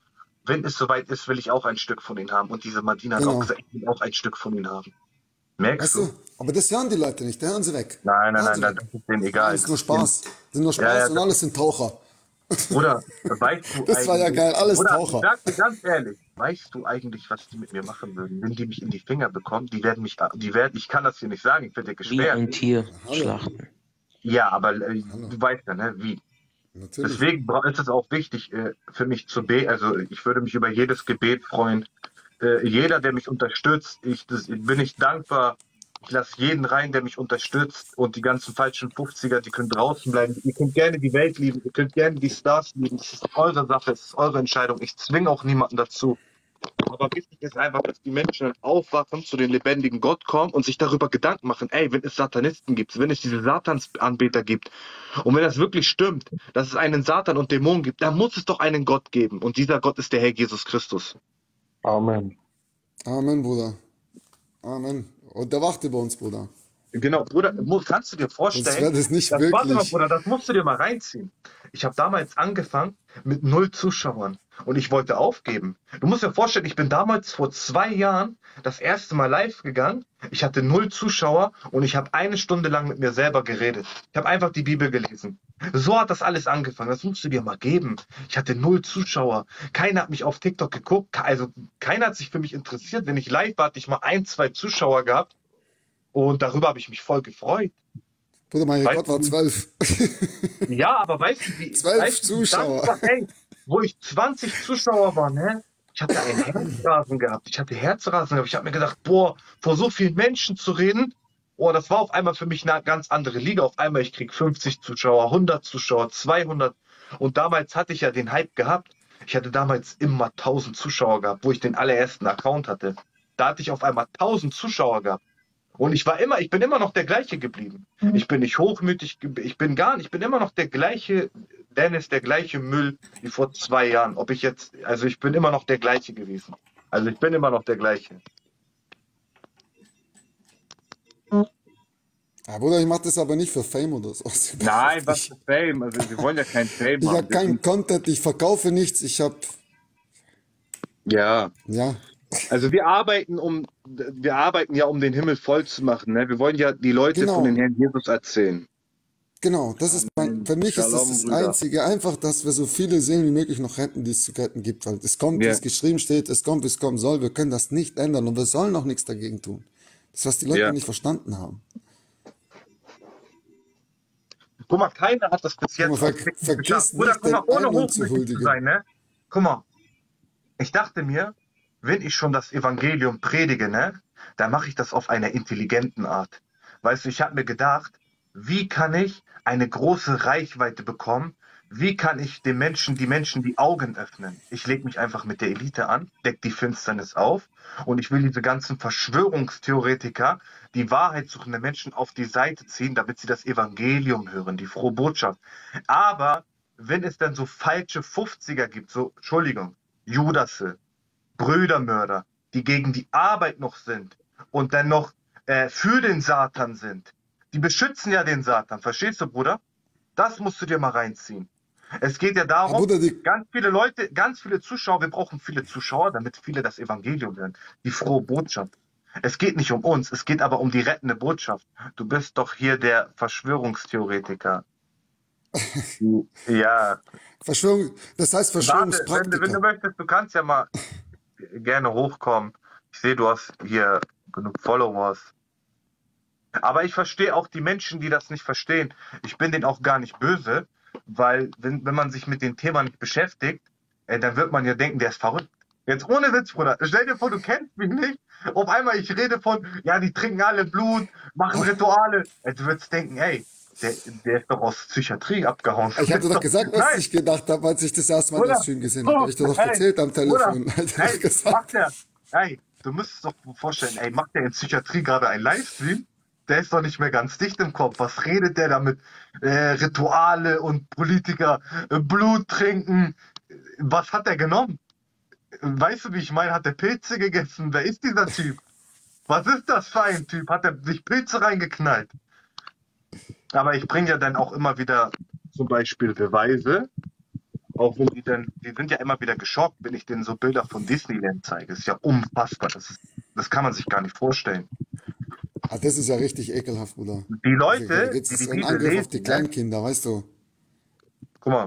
S1: wenn es soweit ist, will ich auch ein Stück von ihnen haben. Und diese Madina hat auch
S4: Genau.
S1: gesagt, ich will auch ein Stück von ihnen haben. Merkst
S4: Weißt
S1: du?
S4: du? Aber das hören die Leute nicht, da hören sie weg.
S1: Nein, nein,
S4: Hören
S1: nein,
S4: sie
S1: nein,
S4: weg.
S1: das ist denen
S4: Ja,
S1: egal.
S4: ist nur Spaß. Sind nur Spaß
S1: Ja, ja,
S4: und
S1: das,
S4: alles sind Taucher.
S1: oder weißt du
S4: Das war ja
S1: eigentlich,
S4: geil, alles
S1: oder ich
S4: Taucher.
S1: sag dir ganz ehrlich, weißt du eigentlich, was die mit mir machen würden, wenn die mich in die Finger bekommen? Die werden mich, die werden, ich kann das hier nicht sagen, ich werde
S2: Wie
S1: gesperrt.
S2: ein Tier
S4: Hallo,
S2: schlachten.
S1: Ja, aber äh,
S4: hallo.
S1: du weißt ja, ne, wie.
S4: Natürlich.
S1: Deswegen bra- ist es auch wichtig äh, für mich zu beten. Also ich würde mich über jedes Gebet freuen. Äh, jeder, der mich unterstützt, ich das, bin ich dankbar. Ich lasse jeden rein, der mich unterstützt. Und die ganzen falschen fünfziger, die können draußen bleiben. Ihr könnt gerne die Welt lieben, ihr könnt gerne die Stars lieben. Das ist eure Sache, es ist eure Entscheidung. Ich zwinge auch niemanden dazu. Aber wichtig ist einfach, dass die Menschen dann aufwachen, zu den lebendigen Gott kommen und sich darüber Gedanken machen, ey, wenn es Satanisten gibt, wenn es diese Satansanbeter gibt und wenn das wirklich stimmt, dass es einen Satan und Dämonen gibt, dann muss es doch einen Gott geben. Und dieser Gott ist der Herr Jesus Christus.
S3: Amen.
S4: Amen, Bruder. Amen. Und der wacht über uns, Bruder.
S1: Genau, Bruder, mu- kannst du dir
S4: Sonst
S1: vorstellen,
S4: wäre das nicht
S1: das, warte mal,
S4: wirklich.
S1: Bruder, das musst du dir mal reinziehen. Ich habe damals angefangen mit null Zuschauern und ich wollte aufgeben. Du musst dir vorstellen, ich bin damals vor zwei Jahren das erste Mal live gegangen. Ich hatte null Zuschauer und ich habe eine Stunde lang mit mir selber geredet. Ich habe einfach die Bibel gelesen. So hat das alles angefangen. Das musst du dir mal geben. Ich hatte null Zuschauer. Keiner hat mich auf TikTok geguckt. Also keiner hat sich für mich interessiert. Wenn ich live war, hatte ich mal ein, zwei Zuschauer gehabt. Und darüber habe ich mich voll gefreut.
S4: Bruder, mein
S1: Weißt
S4: Rekord war
S1: du,
S4: zwölf.
S1: ja, aber weißt du, wie,
S4: Zwölf
S1: weißt du, wie
S4: Zuschauer.
S1: dankbar, ey, wo ich zwanzig Zuschauer war, ne? Ich hatte einen Herzrasen gehabt. Ich hatte Herzrasen gehabt. Ich habe mir gedacht, boah, vor so vielen Menschen zu reden, oh, das war auf einmal für mich eine ganz andere Liga. Auf einmal, ich krieg fünfzig Zuschauer, hundert Zuschauer, zweihundert. Und damals hatte ich ja den Hype gehabt. Ich hatte damals immer tausend Zuschauer gehabt, wo ich den allerersten Account hatte. Da hatte ich auf einmal tausend Zuschauer gehabt. Und ich war immer, ich bin immer noch der gleiche geblieben. Ich bin nicht hochmütig, ge- ich bin gar nicht, ich bin immer noch der gleiche Dennis, der gleiche Müll wie vor zwei Jahren. Ob ich jetzt, also ich bin immer noch der gleiche gewesen. Also ich bin immer noch der gleiche.
S4: Ja, Bruder, ich mach das aber nicht für Fame oder so.
S1: Nein, was für Fame? Also wir wollen ja kein Fame
S4: Ich habe
S1: haben. Wir
S4: keinen
S1: sind,
S4: Content, ich verkaufe nichts, ich habe,
S1: ja,
S4: ja,
S1: also wir arbeiten um, wir arbeiten ja, um den Himmel voll zu machen. Ne? Wir wollen ja die Leute von den
S4: genau,
S1: Herrn Jesus erzählen.
S4: genau. Das ist mein,
S3: Amen.
S4: für mich ist das
S3: Shalom,
S4: das
S3: Brüder.
S4: Einzige, einfach, dass wir so viele Seelen wie möglich noch retten, die es zu retten gibt. Weil es kommt, wie
S1: Ja,
S4: es geschrieben steht, es kommt, wie es kommen soll. Wir können das nicht ändern und wir sollen auch nichts dagegen tun. Das ist, was die Leute
S1: ja.
S4: nicht verstanden haben.
S1: Guck mal, keiner hat das bis
S4: Guck mal,
S1: jetzt
S4: ver
S1: auf TikTok
S4: vergiss
S1: geschafft. Bruder,
S4: nicht,
S1: guck mal,
S4: den
S1: ohne
S4: eigenen zu
S1: hochmütig zu
S4: huldigen.
S1: sein, ne? Guck mal, ich dachte mir, wenn ich schon das Evangelium predige, ne, dann mache ich das auf einer intelligenten Art. Weißt du, ich habe mir gedacht, wie kann ich eine große Reichweite bekommen? Wie kann ich den Menschen, die Menschen die Augen öffnen? Ich lege mich einfach mit der Elite an, deck die Finsternis auf und ich will diese ganzen Verschwörungstheoretiker, die wahrheitssuchenden Menschen auf die Seite ziehen, damit sie das Evangelium hören, die frohe Botschaft. Aber wenn es dann so falsche fünfziger gibt, so, Entschuldigung, Judasse, Brüdermörder, die gegen die Arbeit noch sind und dann noch äh, für den Satan sind, die beschützen ja den Satan, verstehst du, Bruder? Das musst du dir mal reinziehen. Es geht ja
S4: Aber
S1: darum,
S4: Bruder, die,
S1: ganz viele Leute, ganz viele Zuschauer, wir brauchen viele Zuschauer, damit viele das Evangelium hören, die frohe Botschaft. Es geht nicht um uns, es geht aber um die rettende Botschaft. Du bist doch hier der Verschwörungstheoretiker. Du- Ja,
S4: Verschwörung, das heißt
S1: warte, wenn du, wenn du
S4: Verschwörungspraktiker.
S1: möchtest, du kannst ja mal gerne hochkommen. Ich sehe, du hast hier genug Followers. Aber ich verstehe auch die Menschen, die das nicht verstehen. Ich bin denen auch gar nicht böse, weil wenn, wenn man sich mit dem Thema nicht beschäftigt, äh, dann wird man ja denken, der ist verrückt. Jetzt ohne Witz, Bruder. Stell dir vor, du kennst mich nicht. Auf einmal, ich rede von, ja, die trinken alle Blut, machen Rituale. Äh, Du würdest denken, ey, der, der ist doch aus Psychiatrie abgehauen.
S4: Ich
S1: Der
S4: habe dir
S1: ist
S4: doch
S1: doch,
S4: gesagt, was
S1: nein,
S4: ich gedacht habe, als ich das erste Mal den
S1: Bruder,
S4: Stream gesehen habe.
S1: oh,
S4: Habe ich dir doch
S1: hey,
S4: erzählt am
S1: Bruder,
S4: Telefon. Hab ich dir doch
S1: hey,
S4: gesagt.
S1: macht der, hey, du müsstest doch vorstellen, ey, macht der in Psychiatrie gerade einen Livestream? Der ist doch nicht mehr ganz dicht im Kopf. Was redet der da mit äh, Rituale und Politiker, äh, Blut trinken? Was hat der genommen? Weißt du, wie ich meine? Hat der Pilze gegessen? Wer ist dieser Typ? Was ist das für ein Typ? Hat er sich Pilze reingeknallt? Aber ich bringe ja dann auch immer wieder zum Beispiel Beweise. Auch wenn die dann, die sind ja immer wieder geschockt, wenn ich denen so Bilder von Disneyland zeige. Das ist ja unfassbar. Das ist, das kann man sich gar nicht vorstellen.
S4: Ah, das ist ja richtig ekelhaft, Bruder.
S1: Die
S4: Da
S1: Leute,
S4: geht
S1: die
S4: es
S1: die
S4: ein
S1: Bibel
S4: Angriff auf die
S1: lesen, ne?
S4: Kleinkinder, weißt du?
S1: Guck mal,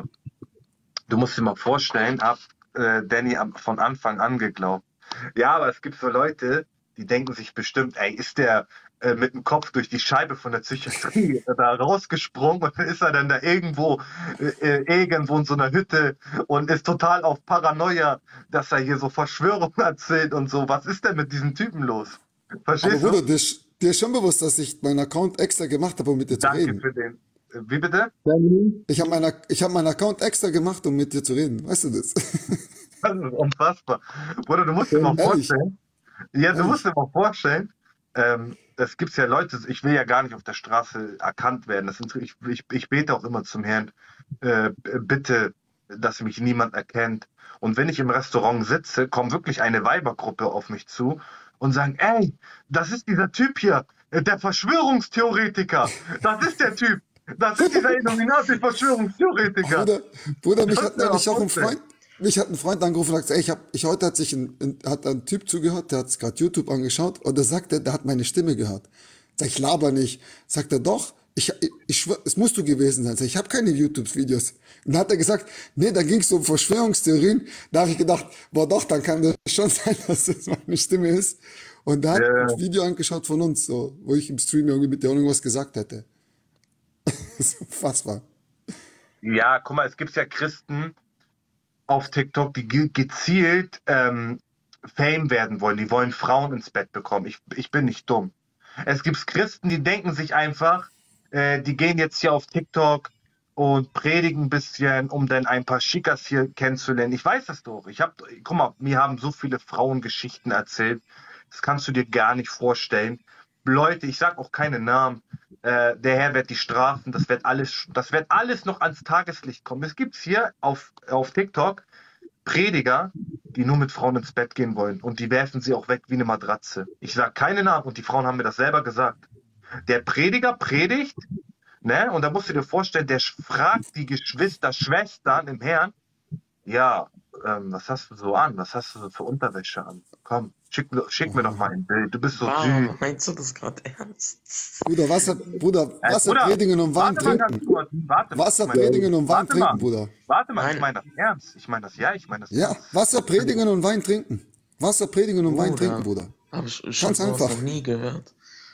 S1: du musst dir mal vorstellen, hab äh, Danny am- von Anfang an geglaubt. Ja, aber es gibt so Leute, die denken sich bestimmt, ey, ist der äh, mit dem Kopf durch die Scheibe von der Psychiatrie da rausgesprungen und dann ist er dann da irgendwo, äh, äh, irgendwo in so einer Hütte und ist total auf Paranoia, dass er hier so Verschwörungen erzählt und so. Was ist denn mit diesem Typen los?
S4: Aber
S1: Verstehst
S4: Bruder,
S1: du?
S4: dir, ist- dir ist schon bewusst, dass ich meinen Account extra gemacht habe, um mit dir zu
S1: Danke
S4: reden.
S1: für den. Äh, Wie bitte?
S3: Danny,
S4: Ich habe meinen, ich hab meinen Account extra gemacht, um mit dir zu reden. Weißt du das?
S1: Das ist unfassbar. Bruder, du musst dir mal
S4: Ehrlich,
S1: vorstellen, ja, du musst
S4: ehrlich.
S1: dir mal vorstellen, ähm, es gibt ja Leute, ich will ja gar nicht auf der Straße erkannt werden. Das sind, ich, ich, ich bete auch immer zum Herrn, äh, bitte, dass mich niemand erkennt. Und wenn ich im Restaurant sitze, kommt wirklich eine Weibergruppe auf mich zu und sagen, ey, das ist dieser Typ hier, äh, der Verschwörungstheoretiker. Das ist der Typ. Das ist dieser
S4: Ach,
S1: Illuminati-Verschwörungstheoretiker.
S4: Bruder, Bruder, mich
S1: Kannst
S4: hat
S1: du dir mal
S4: neulich auch ein
S1: vorstellen?
S4: Freund, mich hat ein Freund angerufen und gesagt, ey, ich hab, ich heute hat sich ein, ein, hat ein Typ zugehört, der hat gerade YouTube angeschaut und der sagte, der hat meine Stimme gehört. Sag ich, laber nicht. Sagt er, doch, ich, ich, ich schwör, es musst du gewesen sein. Sag ich, ich habe keine YouTube-Videos. Und dann hat er gesagt, nee, da ging es um Verschwörungstheorien. Da habe ich gedacht, boah doch, dann kann das schon sein, dass das meine Stimme ist. Und der hat
S1: Ja.
S4: ein Video angeschaut von uns, so, wo ich im Stream irgendwie mit dir irgendwas gesagt hätte. Das ist unfassbar.
S1: Ja, guck mal, es gibt ja Christen auf TikTok, die ge- gezielt ähm, Fame werden wollen. Die wollen Frauen ins Bett bekommen. Ich, ich bin nicht dumm. Es gibt Christen, die denken sich einfach, äh, die gehen jetzt hier auf TikTok und predigen ein bisschen, um dann ein paar Chicas hier kennenzulernen. Ich weiß das doch. Ich hab, guck mal, mir haben so viele Frauen Geschichten erzählt. Das kannst du dir gar nicht vorstellen. Leute, ich sag auch keine Namen. Äh, der Herr wird die strafen. Das wird alles, das wird alles noch ans Tageslicht kommen. Es gibt hier auf, auf TikTok Prediger, die nur mit Frauen ins Bett gehen wollen und die werfen sie auch weg wie eine Matratze. Ich sage keine Namen und die Frauen haben mir das selber gesagt. Der Prediger predigt, ne? Und da musst du dir vorstellen, der fragt die Geschwister, Schwestern im Herrn, ja, ähm, was hast du so an? Was hast du so für Unterwäsche an? Komm, schick, mir- schick mir doch mal ein Bild. Du bist so süß.
S2: Wow, meinst du das gerade ernst?
S4: Bruder, Wasser, Bruder,
S1: Äh,
S4: Wasser
S1: Bruder,
S4: predigen und Wein
S1: warte mal ganz
S4: trinken.
S1: kurz. Warte mal, ich
S4: Wasser
S1: meine,
S4: predigen und Wein
S1: warte mal,
S4: trinken, Bruder.
S1: warte mal, ich
S2: Nein,
S1: meine das ernst. Ich meine das, ja, ich meine das
S4: Ja,
S1: ernst.
S4: Wasser predigen und Wein trinken. Wasser predigen und Wein trinken,
S2: Bruder,
S4: Bruder.
S2: habe ich, ich
S4: Ganz
S2: habe sowas
S4: einfach.
S2: noch nie gehört.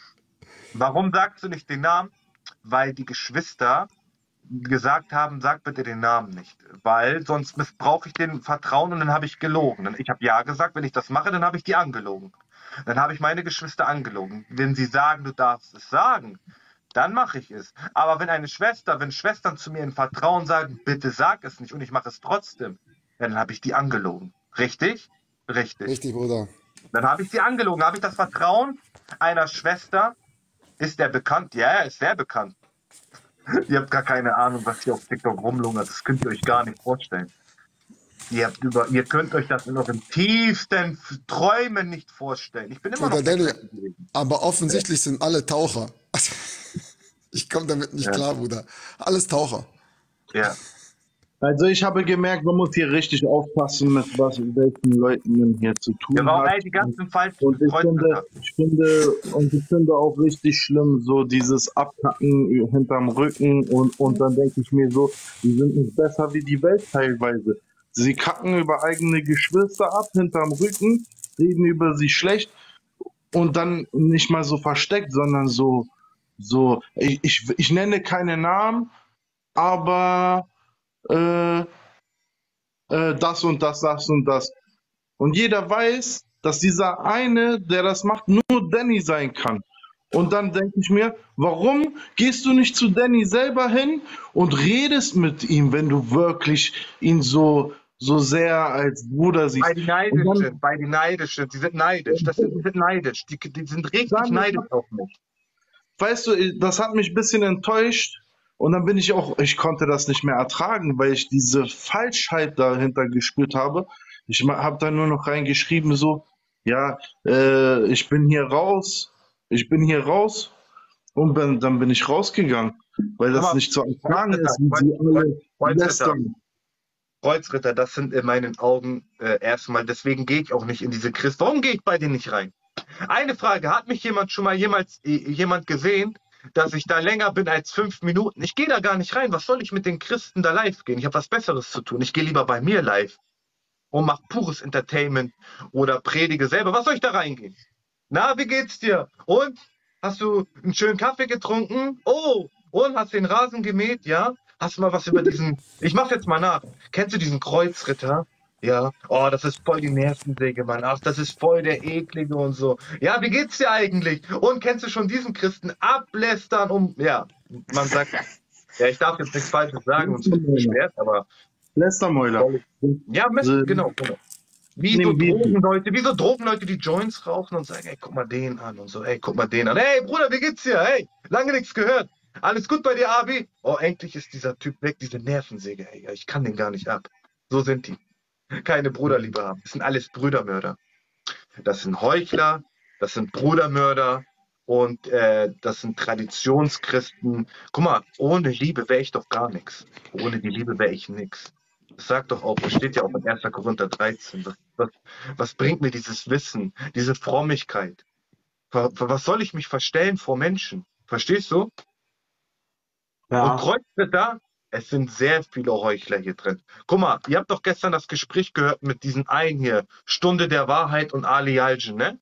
S1: Warum sagst du nicht den Namen? Weil die Geschwister gesagt haben, sag bitte den Namen nicht, weil sonst missbrauche ich den Vertrauen und dann habe ich gelogen. Dann- Ich habe ja gesagt, wenn ich das mache, dann habe ich die angelogen. Dann habe ich meine Geschwister angelogen. Wenn sie sagen, du darfst es sagen, dann mache ich es. Aber wenn eine Schwester, wenn Schwestern zu mir in Vertrauen sagen, bitte sag es nicht und ich mache es trotzdem, dann habe ich die angelogen. Richtig? Richtig.
S4: Richtig, Bruder.
S1: Dann habe ich sie angelogen. Habe ich das Vertrauen einer Schwester? Ist der bekannt? Ja, er ist sehr bekannt. Ihr habt gar keine Ahnung, was hier auf TikTok rumlungert. Das könnt ihr euch gar nicht vorstellen. Ihr, habt über, ihr könnt euch das in euren tiefsten Träumen nicht vorstellen. Ich bin immer
S4: Bruder
S1: noch der
S4: Danny,
S1: Gleiche gewesen.
S4: aber offensichtlich sind alle Taucher. Ich komme damit nicht
S1: Ja.
S4: klar, Bruder. Alles Taucher.
S1: Ja.
S3: Also ich habe gemerkt, man muss hier richtig aufpassen, mit was mit welchen Leuten man hier zu tun
S1: Ja, warum,
S3: hat.
S1: ey, die ganzen falschen
S3: Und ich finde,
S1: Kreuzritter.
S3: ich finde, und ich finde auch richtig schlimm, so dieses Abkacken hinterm Rücken und, und dann denke ich mir so, die sind nicht besser wie die Welt teilweise. Sie kacken über eigene Geschwister ab hinterm Rücken, reden über sie schlecht und dann nicht mal so versteckt, sondern so, so, ich, ich, ich nenne keine Namen, aber äh, äh, das und das, das und das. Und jeder weiß, dass dieser eine, der das macht, nur Danny sein kann. Und dann denke ich mir, warum gehst du nicht zu Danny selber hin und redest mit ihm, wenn du wirklich ihn so, so sehr als Bruder siehst?
S1: Bei die
S3: Und
S1: Neidischen,
S3: dann,
S1: bei die Neidischen, die sind neidisch. Das sind, die sind neidisch. Die, die sind richtig
S3: dann
S1: neidisch auf mich.
S3: weißt du, das hat mich ein bisschen enttäuscht. Und dann bin ich auch, ich konnte das nicht mehr ertragen, weil ich diese Falschheit dahinter gespürt habe. Ich habe da nur noch reingeschrieben, so, ja, äh, ich bin hier raus, ich bin hier raus. Und bin, dann bin ich rausgegangen, weil das
S1: Aber
S3: nicht zu ertragen
S1: Kreuzritter,
S3: ist, wie
S1: Kreuz,
S3: sie alle
S1: Kreuz, Kreuzritter,
S3: lästern.
S1: Kreuzritter, das sind in meinen Augen äh, erstmal, deswegen gehe ich auch nicht in diese Christ. Warum gehe ich bei denen nicht rein? Eine Frage, hat mich jemand schon mal jemals äh, jemand gesehen, dass ich da länger bin als fünf Minuten? Ich gehe da gar nicht rein. Was soll ich mit den Christen da live gehen? Ich habe was Besseres zu tun. Ich gehe lieber bei mir live und mache pures Entertainment oder predige selber. Was soll ich da reingehen? Na, wie geht's dir? Und? Hast du einen schönen Kaffee getrunken? Oh, und hast den Rasen gemäht? Ja? Hast du mal was über diesen, ich mach's jetzt mal nach. Kennst du diesen Kreuzritter? Ja. Oh, das ist voll die Nervensäge, Mann. Ach, das ist voll der Eklige und so. Ja, wie geht's dir eigentlich? Und kennst du schon diesen Christen ablästern um, ja, man sagt, ja, ich darf jetzt nichts Falsches sagen und es wird beschwert, aber.
S3: Lästermäuler.
S1: Ja, Mist, genau, genau. Wie so Drogenleute, wie so Drogenleute, die Joints rauchen und sagen, ey, guck mal den an und so, ey, guck mal den an. Hey, Bruder, wie geht's dir? Hey, lange nichts gehört. Alles gut bei dir, Abi? Oh, endlich ist dieser Typ weg, diese Nervensäge, ey, ich kann den gar nicht ab. So sind die. Keine Bruderliebe haben. Das sind alles Brüdermörder. Das sind Heuchler, das sind Brudermörder und äh, das sind Traditionschristen. Guck mal, ohne Liebe wäre ich doch gar nichts. Ohne die Liebe wäre ich nichts. Das sagt doch auch, das steht ja auch in erster Korinther dreizehn. Was, was, was bringt mir dieses Wissen, diese Frömmigkeit? Für, für was soll ich mich verstellen vor Menschen? Verstehst du?
S3: Ja.
S1: Und Kreuzritter, es sind sehr viele Heuchler hier drin. Guck mal, ihr habt doch gestern das Gespräch gehört mit diesen einen hier, Stunde der Wahrheit und Ali Yalcin, ne?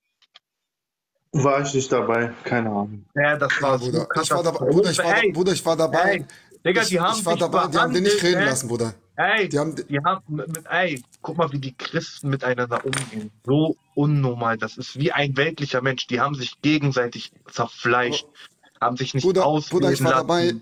S3: War ich nicht dabei? Keine Ahnung.
S1: Ja, das war
S4: Ja,
S1: so
S4: Bruder. Ich war dabei,
S1: Katastrophe.
S4: Bruder, ich war,
S1: Ey,
S4: Bruder, ich war dabei.
S1: ey, Digga,
S4: Ich,
S1: die haben
S4: ich war
S1: sich
S4: dabei, die haben den nicht
S1: behandelt,
S4: reden
S1: ne?
S4: lassen, Bruder.
S1: Ey,
S4: Die haben,
S1: die haben mit, mit, ey, guck mal, wie die Christen miteinander umgehen. So unnormal. Das ist wie ein weltlicher Mensch. Die haben sich gegenseitig zerfleischt, haben sich nicht
S4: Bruder,
S1: ausreden
S4: Bruder, ich war
S1: lassen.
S4: dabei.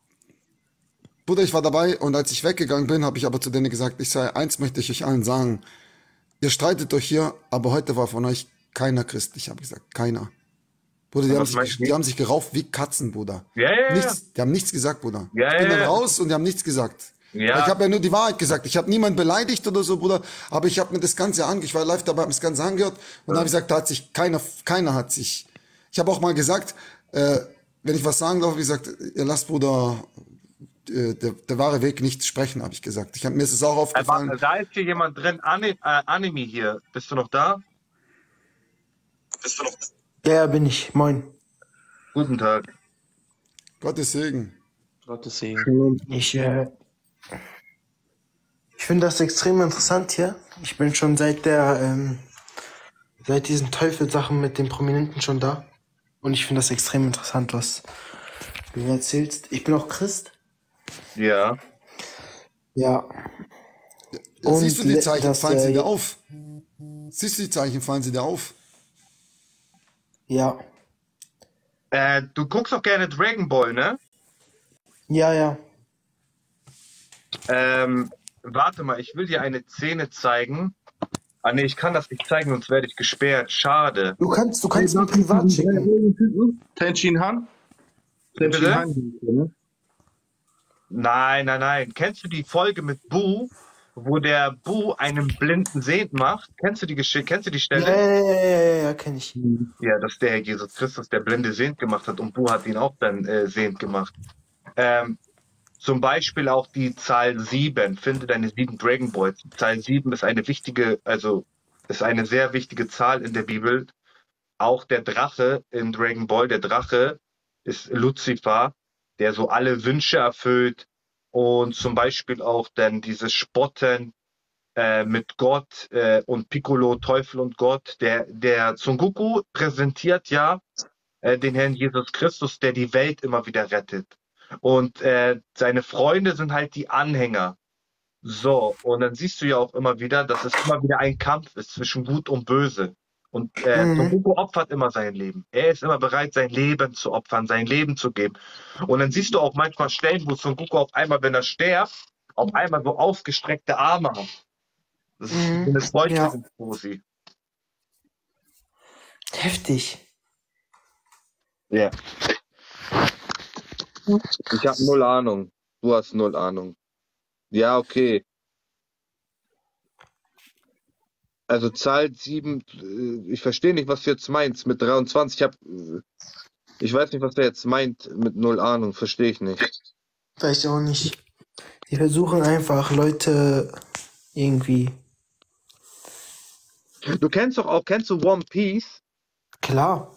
S4: Bruder, ich war dabei und als ich weggegangen bin, habe ich aber zu denen gesagt, ich sei, eins möchte ich euch allen sagen. Ihr streitet euch hier, aber heute war von euch keiner christlich, habe ich gesagt, keiner. Bruder, die, haben
S1: Was meinst
S4: sich,
S1: du?
S4: die haben sich gerauft wie Katzen, Bruder.
S1: Ja, ja, ja.
S4: Nichts, die haben nichts gesagt, Bruder.
S1: Ja,
S4: ich bin
S1: ja,
S4: dann
S1: ja.
S4: raus und die haben nichts gesagt.
S1: Ja.
S4: Ich habe ja nur die Wahrheit gesagt. Ich habe niemanden beleidigt oder so, Bruder. Aber ich habe mir das Ganze angehört. Ich war live dabei, habe mir das Ganze angehört. Und dann habe ich gesagt, da hat sich keiner, keiner hat sich. Ich habe auch mal gesagt, äh, wenn ich was sagen darf, wie gesagt, ihr lasst, Bruder, äh, der, der wahre Weg nicht sprechen, habe ich gesagt. Ich hab, mir ist es auch
S1: Äh,
S4: aufgefallen.
S1: warte, da ist hier jemand drin, Ani, äh, Anime hier. Bist du noch da? Bist du noch da?
S6: Ja, ja, bin ich. Moin.
S1: Guten Tag.
S4: Gottes Segen.
S2: Gottes Segen.
S6: Ich, äh, ich finde das extrem interessant hier. Ich bin schon seit der, ähm, seit diesen Teufelssachen mit den Prominenten schon da. Und ich finde das extrem interessant, was du mir erzählst. Ich bin auch Christ.
S1: Ja.
S6: Ja.
S4: Ja,
S6: Und
S4: siehst du die
S6: le-
S4: Zeichen,
S6: das,
S4: fallen sie
S6: äh,
S4: dir auf? Siehst du die Zeichen, fallen sie dir auf?
S6: Ja.
S1: Äh, du guckst doch gerne Dragon Ball, ne?
S6: Ja, ja.
S1: Ähm, warte mal, ich will dir eine Szene zeigen. Ah, nee, ich kann das nicht zeigen, sonst werde ich gesperrt. Schade.
S6: Du kannst, du kannst mir privat schicken.
S3: Tenshin Han? Tenshin
S1: Bitte?
S3: Han, ne?
S1: Nein, nein, nein. Kennst du die Folge mit Boo, wo der Boo einen Blinden sehend macht? Kennst du die Geschichte? Kennst du die
S6: Ja,
S1: Stelle?
S6: ja, ja, ja, ja, ja, kenn ich.
S1: Ja, dass der Herr Jesus Christus der Blinde sehend gemacht hat und Boo hat ihn auch dann äh, sehend gemacht. Ähm, zum Beispiel auch die Zahl sieben. Finde deine sieben Dragon Balls. Zahl sieben ist eine wichtige, also ist eine sehr wichtige Zahl in der Bibel. Auch der Drache in Dragon Ball, der Drache ist Luzifer, der so alle Wünsche erfüllt und zum Beispiel auch dann dieses Spotten äh, mit Gott äh, und Piccolo, Teufel und Gott. Der, der Son Goku präsentiert ja äh, den Herrn Jesus Christus, der die Welt immer wieder rettet. Und äh, seine Freunde sind halt die Anhänger. So, und dann siehst du ja auch immer wieder, dass es immer wieder ein Kampf ist zwischen Gut und Böse. Und äh,
S6: Mhm.
S1: Son Goku opfert immer sein Leben. Er ist immer bereit, sein Leben zu opfern, sein Leben zu geben. Und dann siehst du auch manchmal Stellen, wo Son Goku auf einmal, wenn er stirbt, auf einmal so ausgestreckte Arme hat. Das ist
S6: Mhm.
S1: eine
S6: Ja.
S1: Säuglingsposi.
S6: Heftig.
S1: Ja. Ich habe null Ahnung. Du hast null Ahnung. Ja, okay. Also Zahl sieben, äh, ich verstehe nicht, was du jetzt meinst mit dreiundzwanzig. Ich hab, äh, ich weiß nicht, was der jetzt meint mit null Ahnung. Verstehe ich nicht.
S6: Weiß ich auch nicht. Die versuchen einfach, Leute irgendwie.
S1: Du kennst doch auch, kennst du One Piece?
S6: Klar.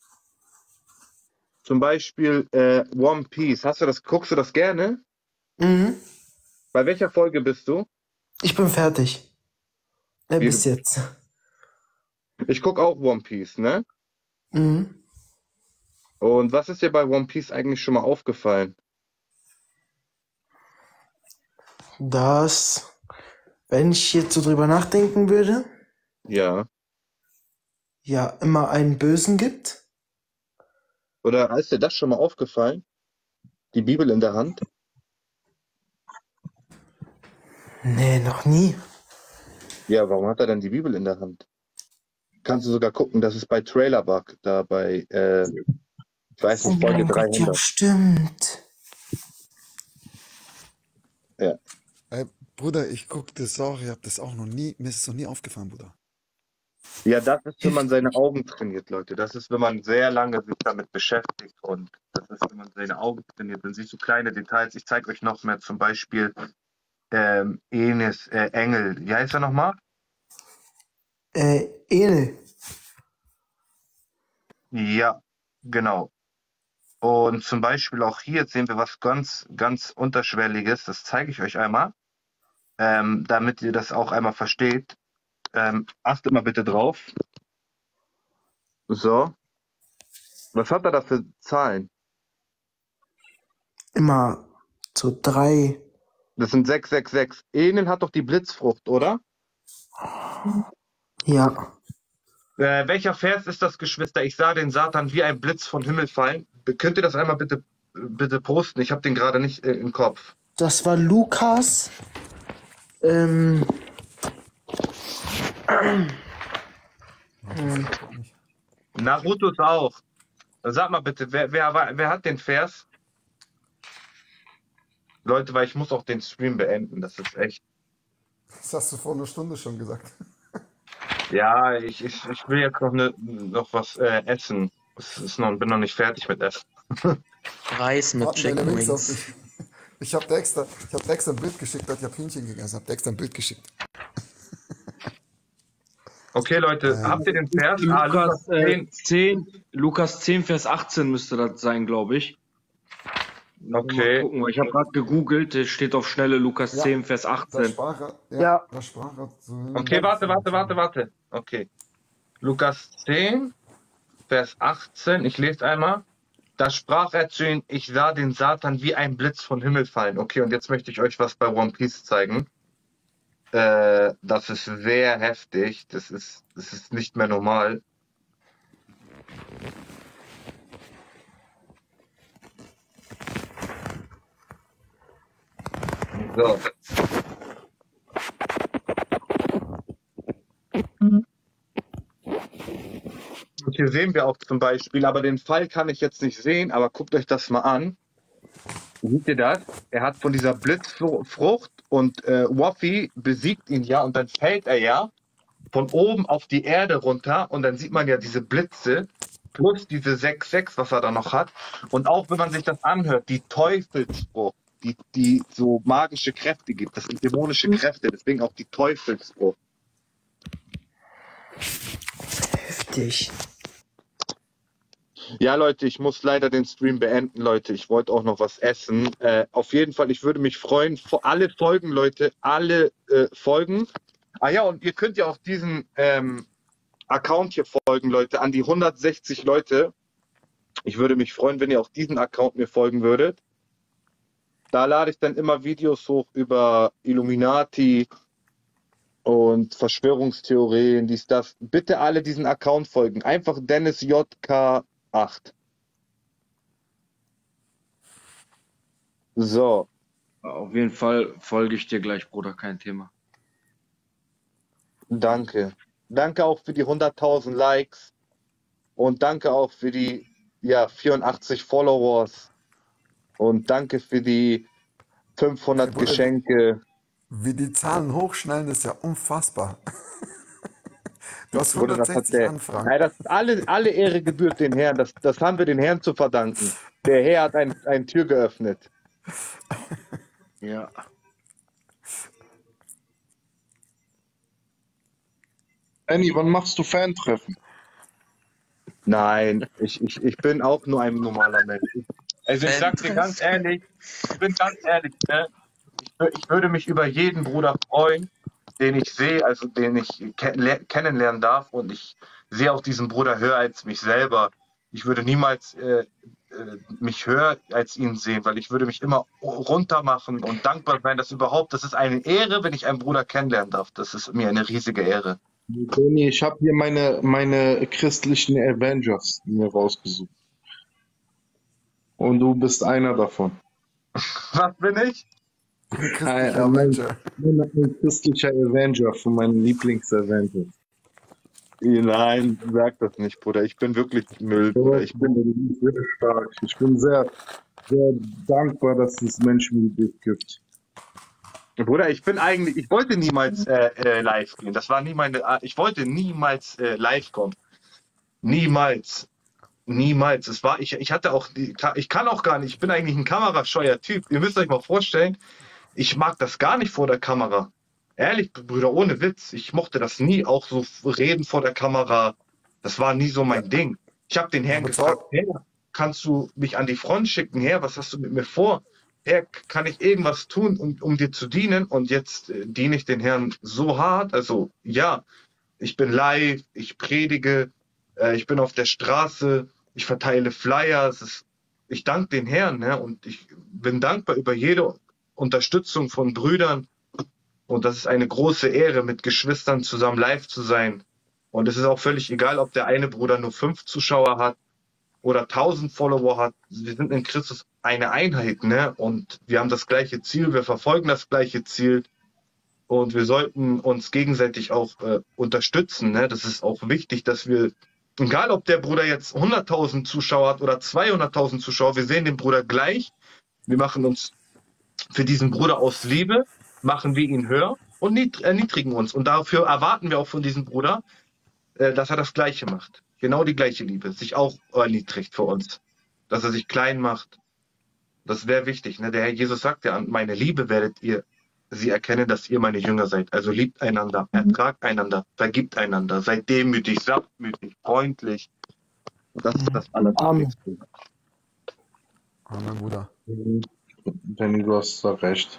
S1: Zum Beispiel äh, One Piece. Hast du das, guckst du das gerne?
S6: Mhm.
S1: Bei welcher Folge bist du?
S6: Ich bin fertig. Ja,
S1: Wie,
S6: bis jetzt.
S1: ich gucke auch One Piece, ne?
S6: Mhm.
S1: Und was ist dir bei One Piece eigentlich schon mal aufgefallen?
S6: Das, wenn ich jetzt so drüber nachdenken würde,
S1: Ja.
S6: ja, immer einen Bösen gibt.
S1: Oder ist dir das schon mal aufgefallen? Die Bibel in der Hand?
S6: Nee, noch nie.
S1: Ja, warum hat er denn die Bibel in der Hand? Kannst du sogar gucken, das ist bei Trailerbug, da bei, äh, ich weiß
S6: Oh
S1: nicht, Folge
S6: mein Gott, ja,
S1: dreihundert.
S6: stimmt.
S1: Ja.
S4: Ey, Bruder, ich guck das auch, ich hab das auch noch nie, mir ist es noch nie aufgefallen, Bruder.
S1: Ja, das ist, wenn man seine Augen trainiert, Leute. Das ist, wenn man sehr lange sich damit beschäftigt und das ist, wenn man seine Augen trainiert. Dann siehst du kleine Details. Ich zeige euch noch mehr, zum Beispiel ähm, Enes, äh, Engel. Wie heißt er nochmal?
S6: Äh, Enel.
S1: Ja, genau. Und zum Beispiel auch hier sehen wir was ganz, ganz Unterschwelliges. Das zeige ich euch einmal, ähm, damit ihr das auch einmal versteht. Ähm, achtet mal bitte drauf. So. Was hat er da für Zahlen?
S6: Immer so drei.
S1: Das sind sechs sechs sechs. Enel hat doch die Blitzfrucht, oder?
S6: Ja.
S1: Äh, welcher Vers ist das, Geschwister? Ich sah den Satan wie ein Blitz vom Himmel fallen. Be- Könnt ihr das einmal bitte, bitte posten? Ich habe den gerade nicht äh, im Kopf.
S6: Das war Lukas. Ähm, ähm,
S1: Naruto ist auch. Sag mal bitte, wer, wer, war- wer hat den Vers? Leute, weil ich muss auch den Stream beenden. Das ist echt.
S4: Das hast du vor einer Stunde schon gesagt.
S1: Ja, ich, ich, ich will jetzt noch, ne, noch was äh, essen. Es ist noch, bin noch nicht fertig mit Essen.
S2: Reis mit
S4: Warten
S2: Chicken
S4: deine Wings auf
S2: Wings.
S4: dich. Ich hab dir extra, ich hab dir extra ein Bild geschickt, ich hab Hähnchen gegessen, hab dir extra ein Bild geschickt.
S1: Okay, Leute, habt ihr den Vers? Ah,
S7: Lukas,
S1: Lukas
S7: äh,
S1: zehn.
S7: zehn, Lukas zehn, Vers achtzehn müsste das sein, glaube ich. Mal
S1: Okay.
S7: gucken, weil ich habe gerade gegoogelt, es steht auf Schnelle Lukas
S4: Ja,
S7: zehn, Vers
S4: Da
S7: achtzehn.
S4: sprach er, ja,
S6: Ja.
S4: da sprach er zu ihm.
S1: Okay, warte, warte, warte, warte. Okay. Lukas zehn, Vers achtzehn. Ich lese einmal. Da sprach er zu ihnen, ich sah den Satan wie ein Blitz vom Himmel fallen. Okay, und jetzt möchte ich euch was bei One Piece zeigen. Äh, das ist sehr heftig. Das ist, das ist nicht mehr normal. So. Und hier sehen wir auch zum Beispiel, aber den Fall kann ich jetzt nicht sehen, aber guckt euch das mal an. Seht ihr das? Er hat von dieser Blitzfrucht und äh, Waffy besiegt ihn ja und dann fällt er ja von oben auf die Erde runter und dann sieht man ja diese Blitze plus diese sechs sechs, was er da noch hat. Und auch wenn man sich das anhört, die Teufelsfrucht, die, die so magische Kräfte gibt, das sind dämonische Kräfte, deswegen auch die Teufelsfrucht.
S6: Heftig.
S1: Ja, Leute, ich muss leider den Stream beenden, Leute. Ich wollte auch noch was essen. Äh, auf jeden Fall, ich würde mich freuen, vor alle Folgen, Leute, alle äh, Folgen. Ah ja, und ihr könnt ja auch diesen ähm, Account hier folgen, Leute, an die hundertsechzig Leute. Ich würde mich freuen, wenn ihr auch diesen Account mir folgen würdet. Da lade ich dann immer Videos hoch über Illuminati und Verschwörungstheorien, dies, das. Bitte alle diesen Account folgen. Einfach Dennis J K acht. So,
S7: Auf jeden Fall folge ich dir gleich, Bruder, kein Thema.
S1: danke. Danke auch für die hunderttausend Likes und danke auch für die ja, vierundachtzig Followers und danke für die fünfhundert
S4: Bruder,
S1: Geschenke.
S4: wie die Zahlen hochschnellen, ist ja unfassbar. Du hast
S1: Bruder, das hat
S4: hundertsechzig
S1: der,
S4: Anfragen.
S1: Nein, das alle, alle Ehre gebührt den Herrn. Das, das haben wir den Herrn zu verdanken. Der Herr hat ein, eine Tür geöffnet.
S7: Ja.
S3: Annie, wann machst du Fan-Treffen?
S1: Nein, ich, ich, ich bin auch nur ein normaler Mensch. Also ich sag dir ganz ehrlich, ich bin ganz ehrlich, ne? ich, wür- ich würde mich über jeden Bruder freuen, den ich sehe, also den ich ke le- kennenlernen darf, und ich sehe auch diesen Bruder höher als mich selber. Ich würde niemals äh, äh, mich höher als ihn sehen, weil ich würde mich immer runter machen und dankbar sein, dass überhaupt, das ist eine Ehre, wenn ich einen Bruder kennenlernen darf. Das ist mir eine riesige Ehre.
S3: Danny, ich habe hier meine, meine christlichen Avengers mir rausgesucht. Und du bist einer davon.
S1: Was bin ich?
S4: Christlicher
S3: Ein, mein,
S4: Avenger.
S3: ein christlicher Avenger von meinen Lieblings-Avengers.
S1: Nein, sag das nicht, Bruder. Ich bin wirklich Müll, Bruder. Ich bin,
S3: Du bist sehr stark. Ich bin sehr, sehr dankbar, dass es Menschen wie dich gibt.
S1: Bruder, ich bin eigentlich, ich wollte niemals äh, äh, live gehen. Das war nie meine Art. Ich wollte niemals äh, live kommen. Niemals. Niemals. Es war, ich, ich hatte auch, die, ich kann auch gar nicht, ich bin eigentlich ein kamerascheuer Typ. Ihr müsst euch mal vorstellen, ich mag das gar nicht vor der Kamera. Ehrlich, Brüder, ohne Witz. Ich mochte das nie, auch so reden vor der Kamera. Das war nie so mein Ding. Ich habe den Herrn
S4: Aber
S1: gefragt,
S4: zwar,
S1: hey, kannst du mich an die Front schicken? Herr, was hast du mit mir vor? Herr, kann ich irgendwas tun, um, um dir zu dienen? Und jetzt äh, diene ich den Herrn so hart. Also ja, ich bin live, ich predige, äh, ich bin auf der Straße, ich verteile Flyer. Es ist, ich danke den Herrn, ne? Und ich bin dankbar über jede Unterstützung von Brüdern. Und das ist eine große Ehre, mit Geschwistern zusammen live zu sein. Und es ist auch völlig egal, ob der eine Bruder nur fünf Zuschauer hat oder tausend Follower hat. Wir sind in Christus eine Einheit, ne? Und wir haben das gleiche Ziel, wir verfolgen das gleiche Ziel. Und wir sollten uns gegenseitig auch äh, unterstützen, ne? Das ist auch wichtig, dass wir, egal ob der Bruder jetzt hunderttausend Zuschauer hat oder zweihunderttausend Zuschauer, wir sehen den Bruder gleich. Wir machen uns für diesen Bruder aus Liebe, machen wir ihn höher und nied- erniedrigen uns. Und dafür erwarten wir auch von diesem Bruder, äh, dass er das Gleiche macht. Genau die gleiche Liebe, sich auch erniedrigt für uns. Dass er sich klein macht. Das wäre wichtig. Ne? Der Herr Jesus sagt ja, an meine Liebe werdet ihr sie erkennen, dass ihr meine Jünger seid. Also liebt einander, ertragt einander, vergibt einander, seid demütig, sanftmütig, freundlich. Das ist das Allerwichtigste.
S4: Amen, Bruder.
S3: Danny, du hast da recht.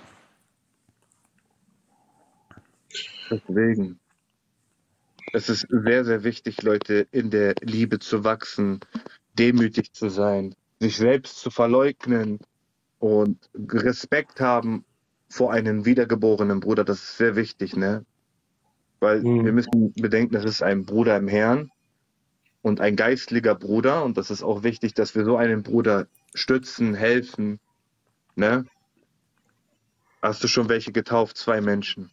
S1: Deswegen. Es ist sehr, sehr wichtig, Leute, in der Liebe zu wachsen, demütig zu sein, sich selbst zu verleugnen und Respekt haben vor einem wiedergeborenen Bruder. Das ist sehr wichtig, ne? Weil
S3: Mhm.
S1: wir müssen bedenken, das ist ein Bruder im Herrn und ein geistlicher Bruder. Und das ist auch wichtig, dass wir so einen Bruder stützen, helfen, ne? Hast du schon welche getauft? Zwei Menschen.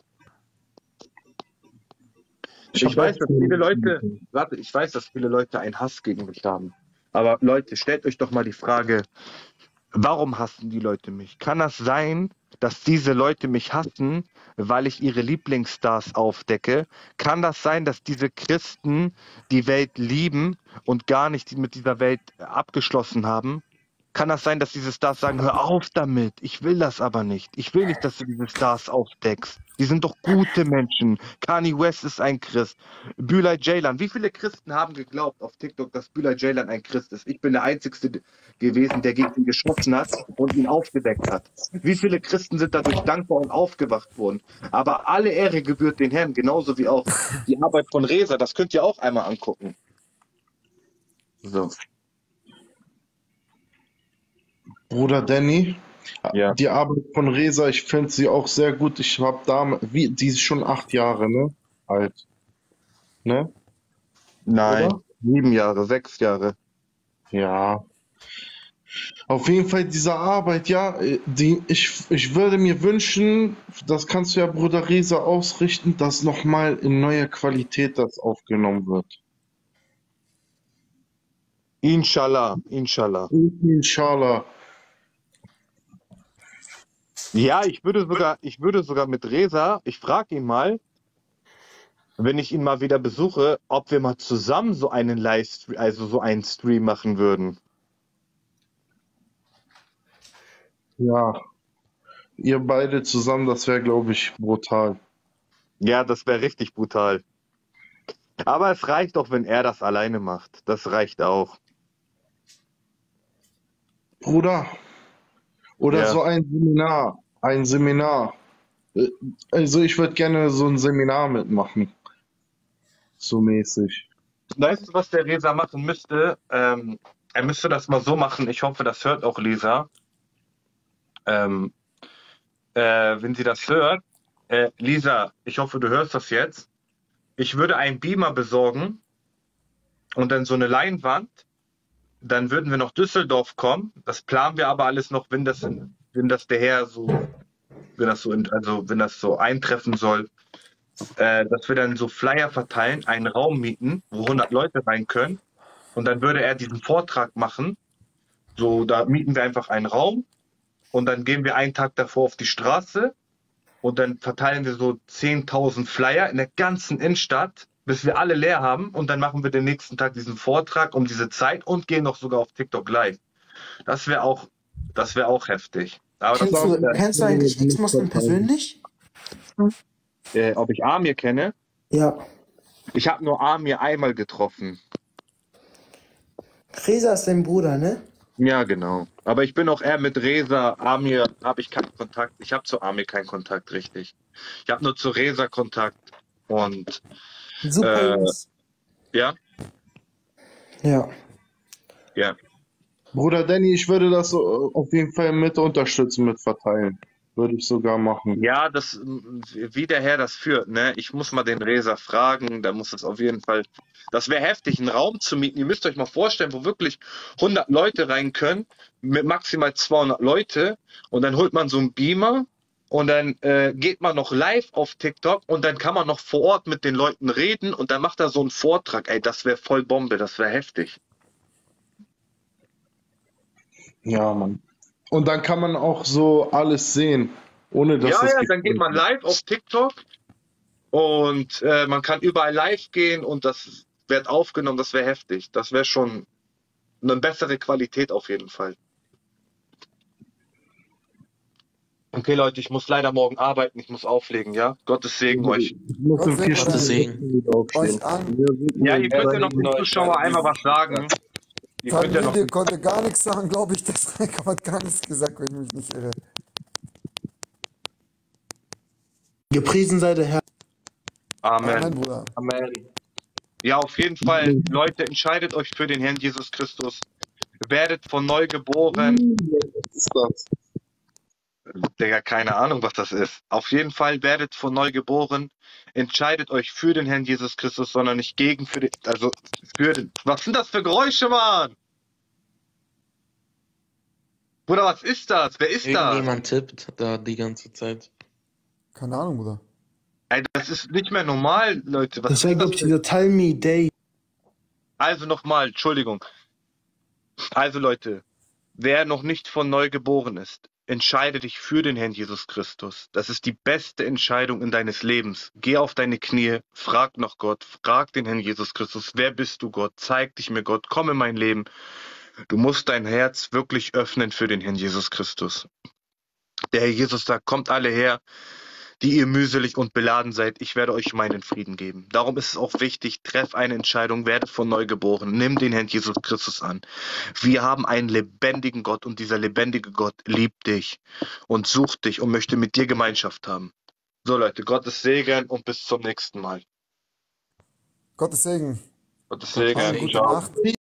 S1: Ich
S3: hab
S1: weiß,
S3: auch
S1: dass
S3: zwei
S1: viele
S3: Menschen
S1: Leute,
S3: getauft.
S1: warte, ich weiß, dass viele Leute einen Hass gegen mich haben. Aber Leute, stellt euch doch mal die Frage, warum hassen die Leute mich? Kann das sein, dass diese Leute mich hassen, weil ich ihre Lieblingsstars aufdecke? Kann das sein, dass diese Christen die Welt lieben und gar nicht mit dieser Welt abgeschlossen haben? Kann das sein, dass diese Stars sagen, hör auf damit, ich will das aber nicht. Ich will nicht, dass du diese Stars aufdeckst. Die sind doch gute Menschen. Kanye West ist ein Christ. Bülay Ceylan. Wie viele Christen haben geglaubt auf TikTok, dass Bülay Ceylan ein Christ ist? Ich bin der Einzige gewesen, der gegen ihn geschossen hat und ihn aufgedeckt hat. Wie viele Christen sind dadurch dankbar und aufgewacht worden? Aber alle Ehre gebührt den Herrn, genauso wie auch die Arbeit von Reza. Das könnt ihr auch einmal angucken. So.
S3: Bruder Danny,
S1: Ja.
S3: die Arbeit von Reza, ich finde sie auch sehr gut. Ich habe da, wie, die ist schon acht Jahre, ne? Alt. Ne?
S1: Nein.
S3: Oder?
S1: Sieben Jahre, sechs Jahre.
S3: Ja. Auf jeden Fall diese Arbeit, ja, äh, die, ich, ich würde mir wünschen, das kannst du ja Bruder Reza ausrichten, dass nochmal in neuer Qualität das aufgenommen wird.
S1: Inshallah, inshallah.
S3: Inshallah.
S1: Ja, ich würde sogar, ich würde sogar mit Reza, ich frage ihn mal, wenn ich ihn mal wieder besuche, ob wir mal zusammen so einen Livestream, also so einen Stream machen würden.
S3: Ja. Ihr beide zusammen, das wäre, glaube ich, brutal.
S1: Ja, das wäre richtig brutal. Aber es reicht auch, wenn er das alleine macht. Das reicht auch.
S3: Bruder. Oder
S1: Ja.
S3: so ein Seminar. Ein Seminar. Äh, Also ich würde gerne so ein Seminar mitmachen. So mäßig.
S1: Weißt du, was der Resa machen müsste? Ähm, er müsste das mal so machen. Ich hoffe, das hört auch Lisa. Ähm, äh, wenn sie das hört. Äh, Lisa, ich hoffe, du hörst das jetzt. Ich würde einen Beamer besorgen und dann so eine Leinwand. Dann würden wir nach Düsseldorf kommen. Das planen wir aber alles noch, wenn das, wenn das der Herr so, wenn das so, in, also wenn das so eintreffen soll, äh, dass wir dann so Flyer verteilen, einen Raum mieten, wo hundert Leute rein können. Und dann würde er diesen Vortrag machen. So, da mieten wir einfach einen Raum und dann gehen wir einen Tag davor auf die Straße und dann verteilen wir so zehntausend Flyer in der ganzen Innenstadt, bis wir alle leer haben und dann machen wir den nächsten Tag diesen Vortrag um diese Zeit und gehen noch sogar auf TikTok live. Das wäre auch, das wäre auch heftig. Aber das
S6: Kennst
S1: auch,
S6: du, kennst du eigentlich Ex-Moslem persönlich?
S1: äh, ob ich Amir kenne?
S6: Ja.
S1: Ich habe nur Amir einmal getroffen.
S6: Reza ist dein Bruder, ne?
S1: Ja, genau. Aber ich bin auch eher mit Reza. Amir habe ich keinen Kontakt. Ich habe zu Amir keinen Kontakt, richtig. Ich habe nur zu Reza Kontakt. Und
S6: Super
S1: Äh,
S6: Jungs.
S1: ja,
S6: Ja.
S1: ja.
S3: Bruder Danny, ich würde das so auf jeden Fall mit unterstützen, mit verteilen. Würde ich sogar machen.
S1: Ja, das, wie der Herr das führt, ne? Ich muss mal den Reza fragen, da muss es auf jeden Fall, das wäre heftig, einen Raum zu mieten. Ihr müsst euch mal vorstellen, wo wirklich hundert Leute rein können, mit maximal zweihundert Leute und dann holt man so einen Beamer und dann äh, geht man noch live auf TikTok und dann kann man noch vor Ort mit den Leuten reden und dann macht er so einen Vortrag. Ey, das wäre voll Bombe, das wäre heftig.
S3: Ja, Mann. Und dann kann man auch so alles sehen, ohne dass
S1: Ja,
S3: es
S1: ja,
S3: gibt.
S1: dann geht man live auf TikTok und äh, man kann überall live gehen und das wird aufgenommen, das wäre heftig. Das wäre schon eine bessere Qualität auf jeden Fall. Okay, Leute, ich muss leider morgen arbeiten, ich muss auflegen, ja? Gottes Segen euch.
S3: Ich muss in
S4: Gott
S3: vier
S4: segne
S2: Gottes
S3: Stunden
S2: Segen.
S3: wieder aufstehen.
S4: Euch an.
S3: Wir sind
S1: Ja,
S3: nur
S1: ihr könnt ja
S3: drei
S1: noch den
S3: Minuten.
S1: Zuschauer einmal was sagen. Ihr könnt ja noch.
S4: Tanvide konnte gar nichts sagen, glaube ich. Das Reiko hat gar nichts gesagt, wenn ich mich nicht irre.
S6: Gepriesen sei der Herr.
S4: Amen,
S1: Amen.
S4: Bruder.
S7: Amen.
S1: Ja, auf jeden Fall, Leute, entscheidet euch für den Herrn Jesus Christus. Werdet von neu geboren.
S3: Was ist das?
S1: Digga, keine Ahnung, was das ist. Auf jeden Fall werdet von neu geboren. Entscheidet euch für den Herrn Jesus Christus, sondern nicht gegen für den, also für den. Was sind das für Geräusche, Mann? Bruder, was ist das? Wer ist das?
S2: Irgendjemand tippt da die ganze Zeit.
S4: Keine Ahnung, Bruder.
S1: Ey, das ist nicht mehr normal, Leute. Was
S6: Das war,
S1: ist
S6: glaube
S1: das
S6: ich, dieser Tell Me Day.
S1: Also nochmal, Entschuldigung. Also Leute, wer noch nicht von neu geboren ist, entscheide dich für den Herrn Jesus Christus. Das ist die beste Entscheidung in deines Lebens. Geh auf deine Knie, frag nach Gott, frag den Herrn Jesus Christus, wer bist du, Gott? Zeig dich mir, Gott, komm in mein Leben. Du musst dein Herz wirklich öffnen für den Herrn Jesus Christus. Der Herr Jesus sagt, kommt alle her, die ihr mühselig und beladen seid, ich werde euch meinen Frieden geben. Darum ist es auch wichtig, treff eine Entscheidung, werde von neu geboren, nimm den Herrn Jesus Christus an. Wir haben einen lebendigen Gott und dieser lebendige Gott liebt dich und sucht dich und möchte mit dir Gemeinschaft haben. So Leute, Gottes Segen und bis zum nächsten Mal.
S4: Gottes Segen.
S1: Gottes
S2: Gottes
S1: Segen.
S2: Segen.
S4: Gute
S1: Ciao.
S4: Nacht.